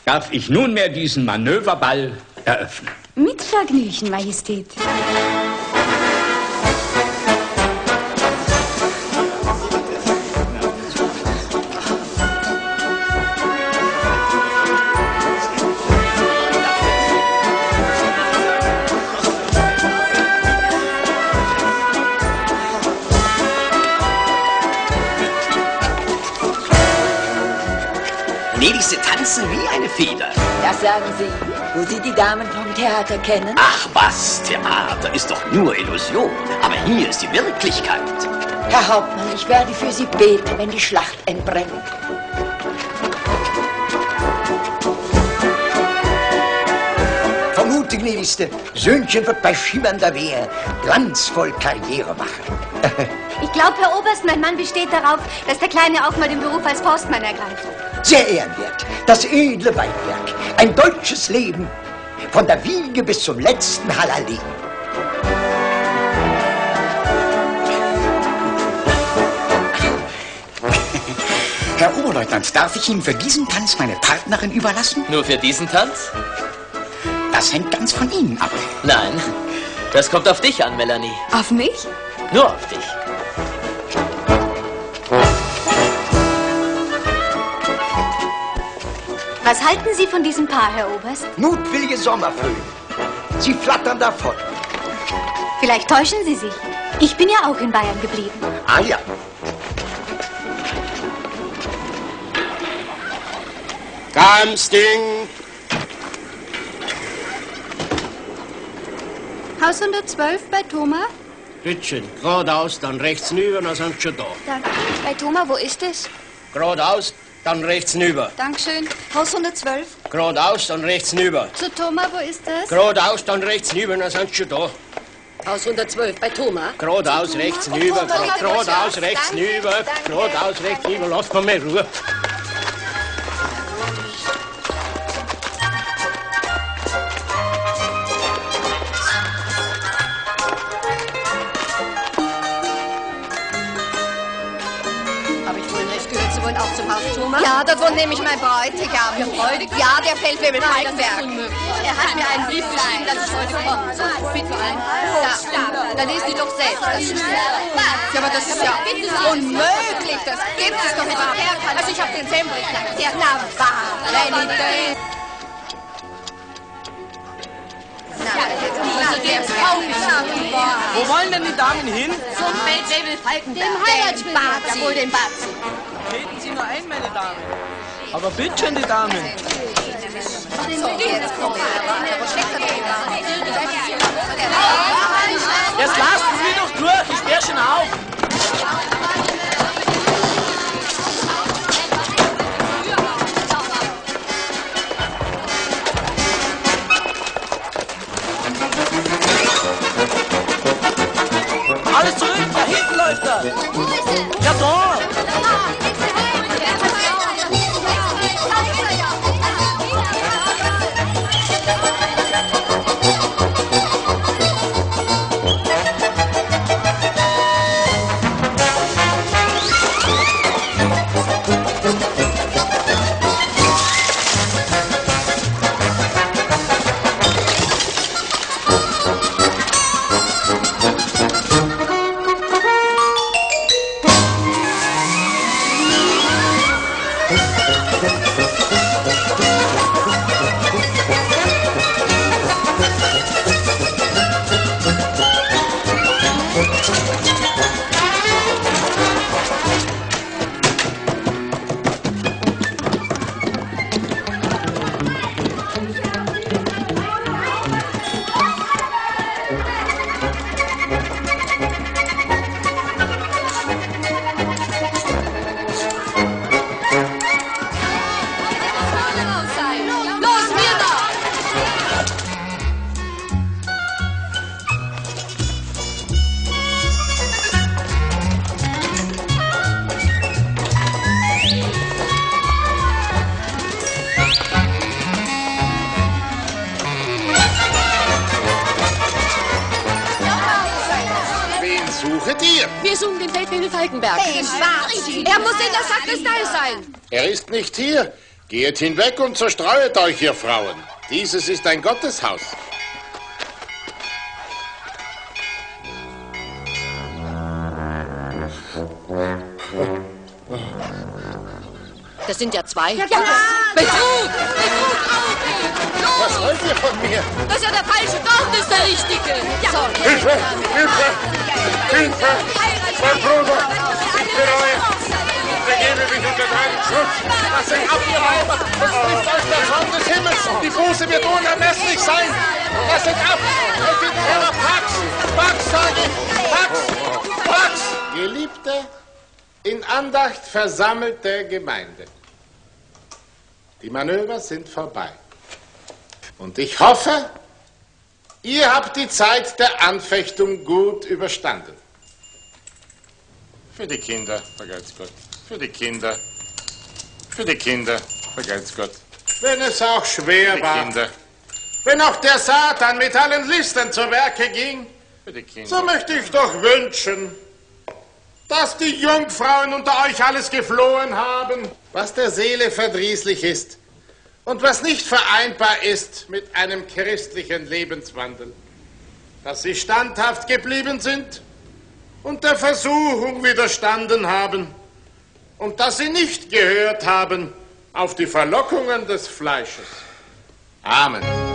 darf ich nunmehr diesen Manöverball eröffnen. Mit Vergnügen, Majestät. Gnädigste tanzen wie eine Feder. Das sagen Sie, wo Sie die Damen vom Theater kennen? Ach was, Theater ist doch nur Illusion. Aber hier ist die Wirklichkeit. Herr Hauptmann, ich werde für Sie beten, wenn die Schlacht entbrennt. Vermute, gnädigste, Söhnchen wird bei schimmernder Wehr glanzvoll Karriere machen. Ich glaube, Herr Oberst, mein Mann besteht darauf, dass der Kleine auch mal den Beruf als Forstmann ergreift. Sehr ehrenwert. Das edle Weinberg. Ein deutsches Leben. Von der Wiege bis zum letzten Halali. Herr Oberleutnant, darf ich Ihnen für diesen Tanz meine Partnerin überlassen? Nur für diesen Tanz? Das hängt ganz von Ihnen ab. Nein, das kommt auf dich an, Melanie. Auf mich? Nur auf dich. Was halten Sie von diesem Paar, Herr Oberst? Mutwillige Sommervögel. Sie flattern davon. Vielleicht täuschen Sie sich. Ich bin ja auch in Bayern geblieben. Ah ja. Kamsting! Haus hundertzwölf bei Thomas? Bittchen, geradeaus, dann rechts nüber, dann sind Sie schon da. Danke. Bei Thomas, wo ist es? Geradeaus, dann rechts nüber. Dankeschön. Haus hundertzwölf? Geradeaus, dann rechts nüber. Zu Thomas, wo ist das? Geradeaus, dann rechts nüber, dann sind Sie schon da. Haus hundertzwölf bei Thomas? Geradeaus, rechts nüber, geradeaus, rechts nüber, geradeaus, rechts nüber, lasst mal mehr Ruhe. Auch zum Haus Thomas? Ja, dort wohnt nämlich mein Bräutigam. Ihr Bräutigam? Ja, der Feldwebel Nein, das ist Falkenberg. unmöglich. Er hat mir einen Brief geschrieben, dass ich heute komme. So, bitte ein. Ja, dann lesen Sie doch selbst. Das ist ja, aber das ist ja unmöglich. Das gibt es doch überhaupt. Also ich habe den Sembrich. Der na wahr. Wo wollen denn die Damen hin? Zum Feldwebel Falkenberg. Dem Heiratsbad. Ja, wohl den Batzen. Treten Sie nur ein, meine Damen. Aber bitte schön, die Damen. Jetzt lassen Sie doch durch, ich stehe schon auf. Alles zurück, da hinten läuft er. Ja, da. Suchet ihr? Wir suchen den Feldwebel Falkenberg. Den Schwarzen. Er muss in der Sakristei sein. Er ist nicht hier. Geht hinweg und zerstreuet euch, ihr Frauen. Dieses ist ein Gotteshaus. Das sind ja zwei. Ja, Betrug! Betrug! Was wollt ihr von mir? Das ist ja der falsche, dort ist der richtige. Ja. So, Hilfe! Hilfe! Hilfe! Mein Bruder! Ich bereue! Begebe mich unter deinen Schutz! Das sind ab, ihr Weiber! Es trifft euch der Zorn des Himmels! Die Buße wird unermesslich sein! Das sind ab! Es sind Herr Pax! Pax, sage ich! Pax! Pax! Geliebte, in Andacht versammelte Gemeinde. Die Manöver sind vorbei. Und ich hoffe, ihr habt die Zeit der Anfechtung gut überstanden. Für die Kinder, vergelt's Gott. Für die Kinder. Für die Kinder, vergelt's Gott. Wenn es auch schwer war. Kinder. Wenn auch der Satan mit allen Listen zu Werke ging, für die Kinder. So möchte ich doch wünschen, dass die Jungfrauen unter euch alles geflohen haben, was der Seele verdrießlich ist und was nicht vereinbar ist mit einem christlichen Lebenswandel, dass sie standhaft geblieben sind und der Versuchung widerstanden haben und dass sie nicht gehört haben auf die Verlockungen des Fleisches. Amen.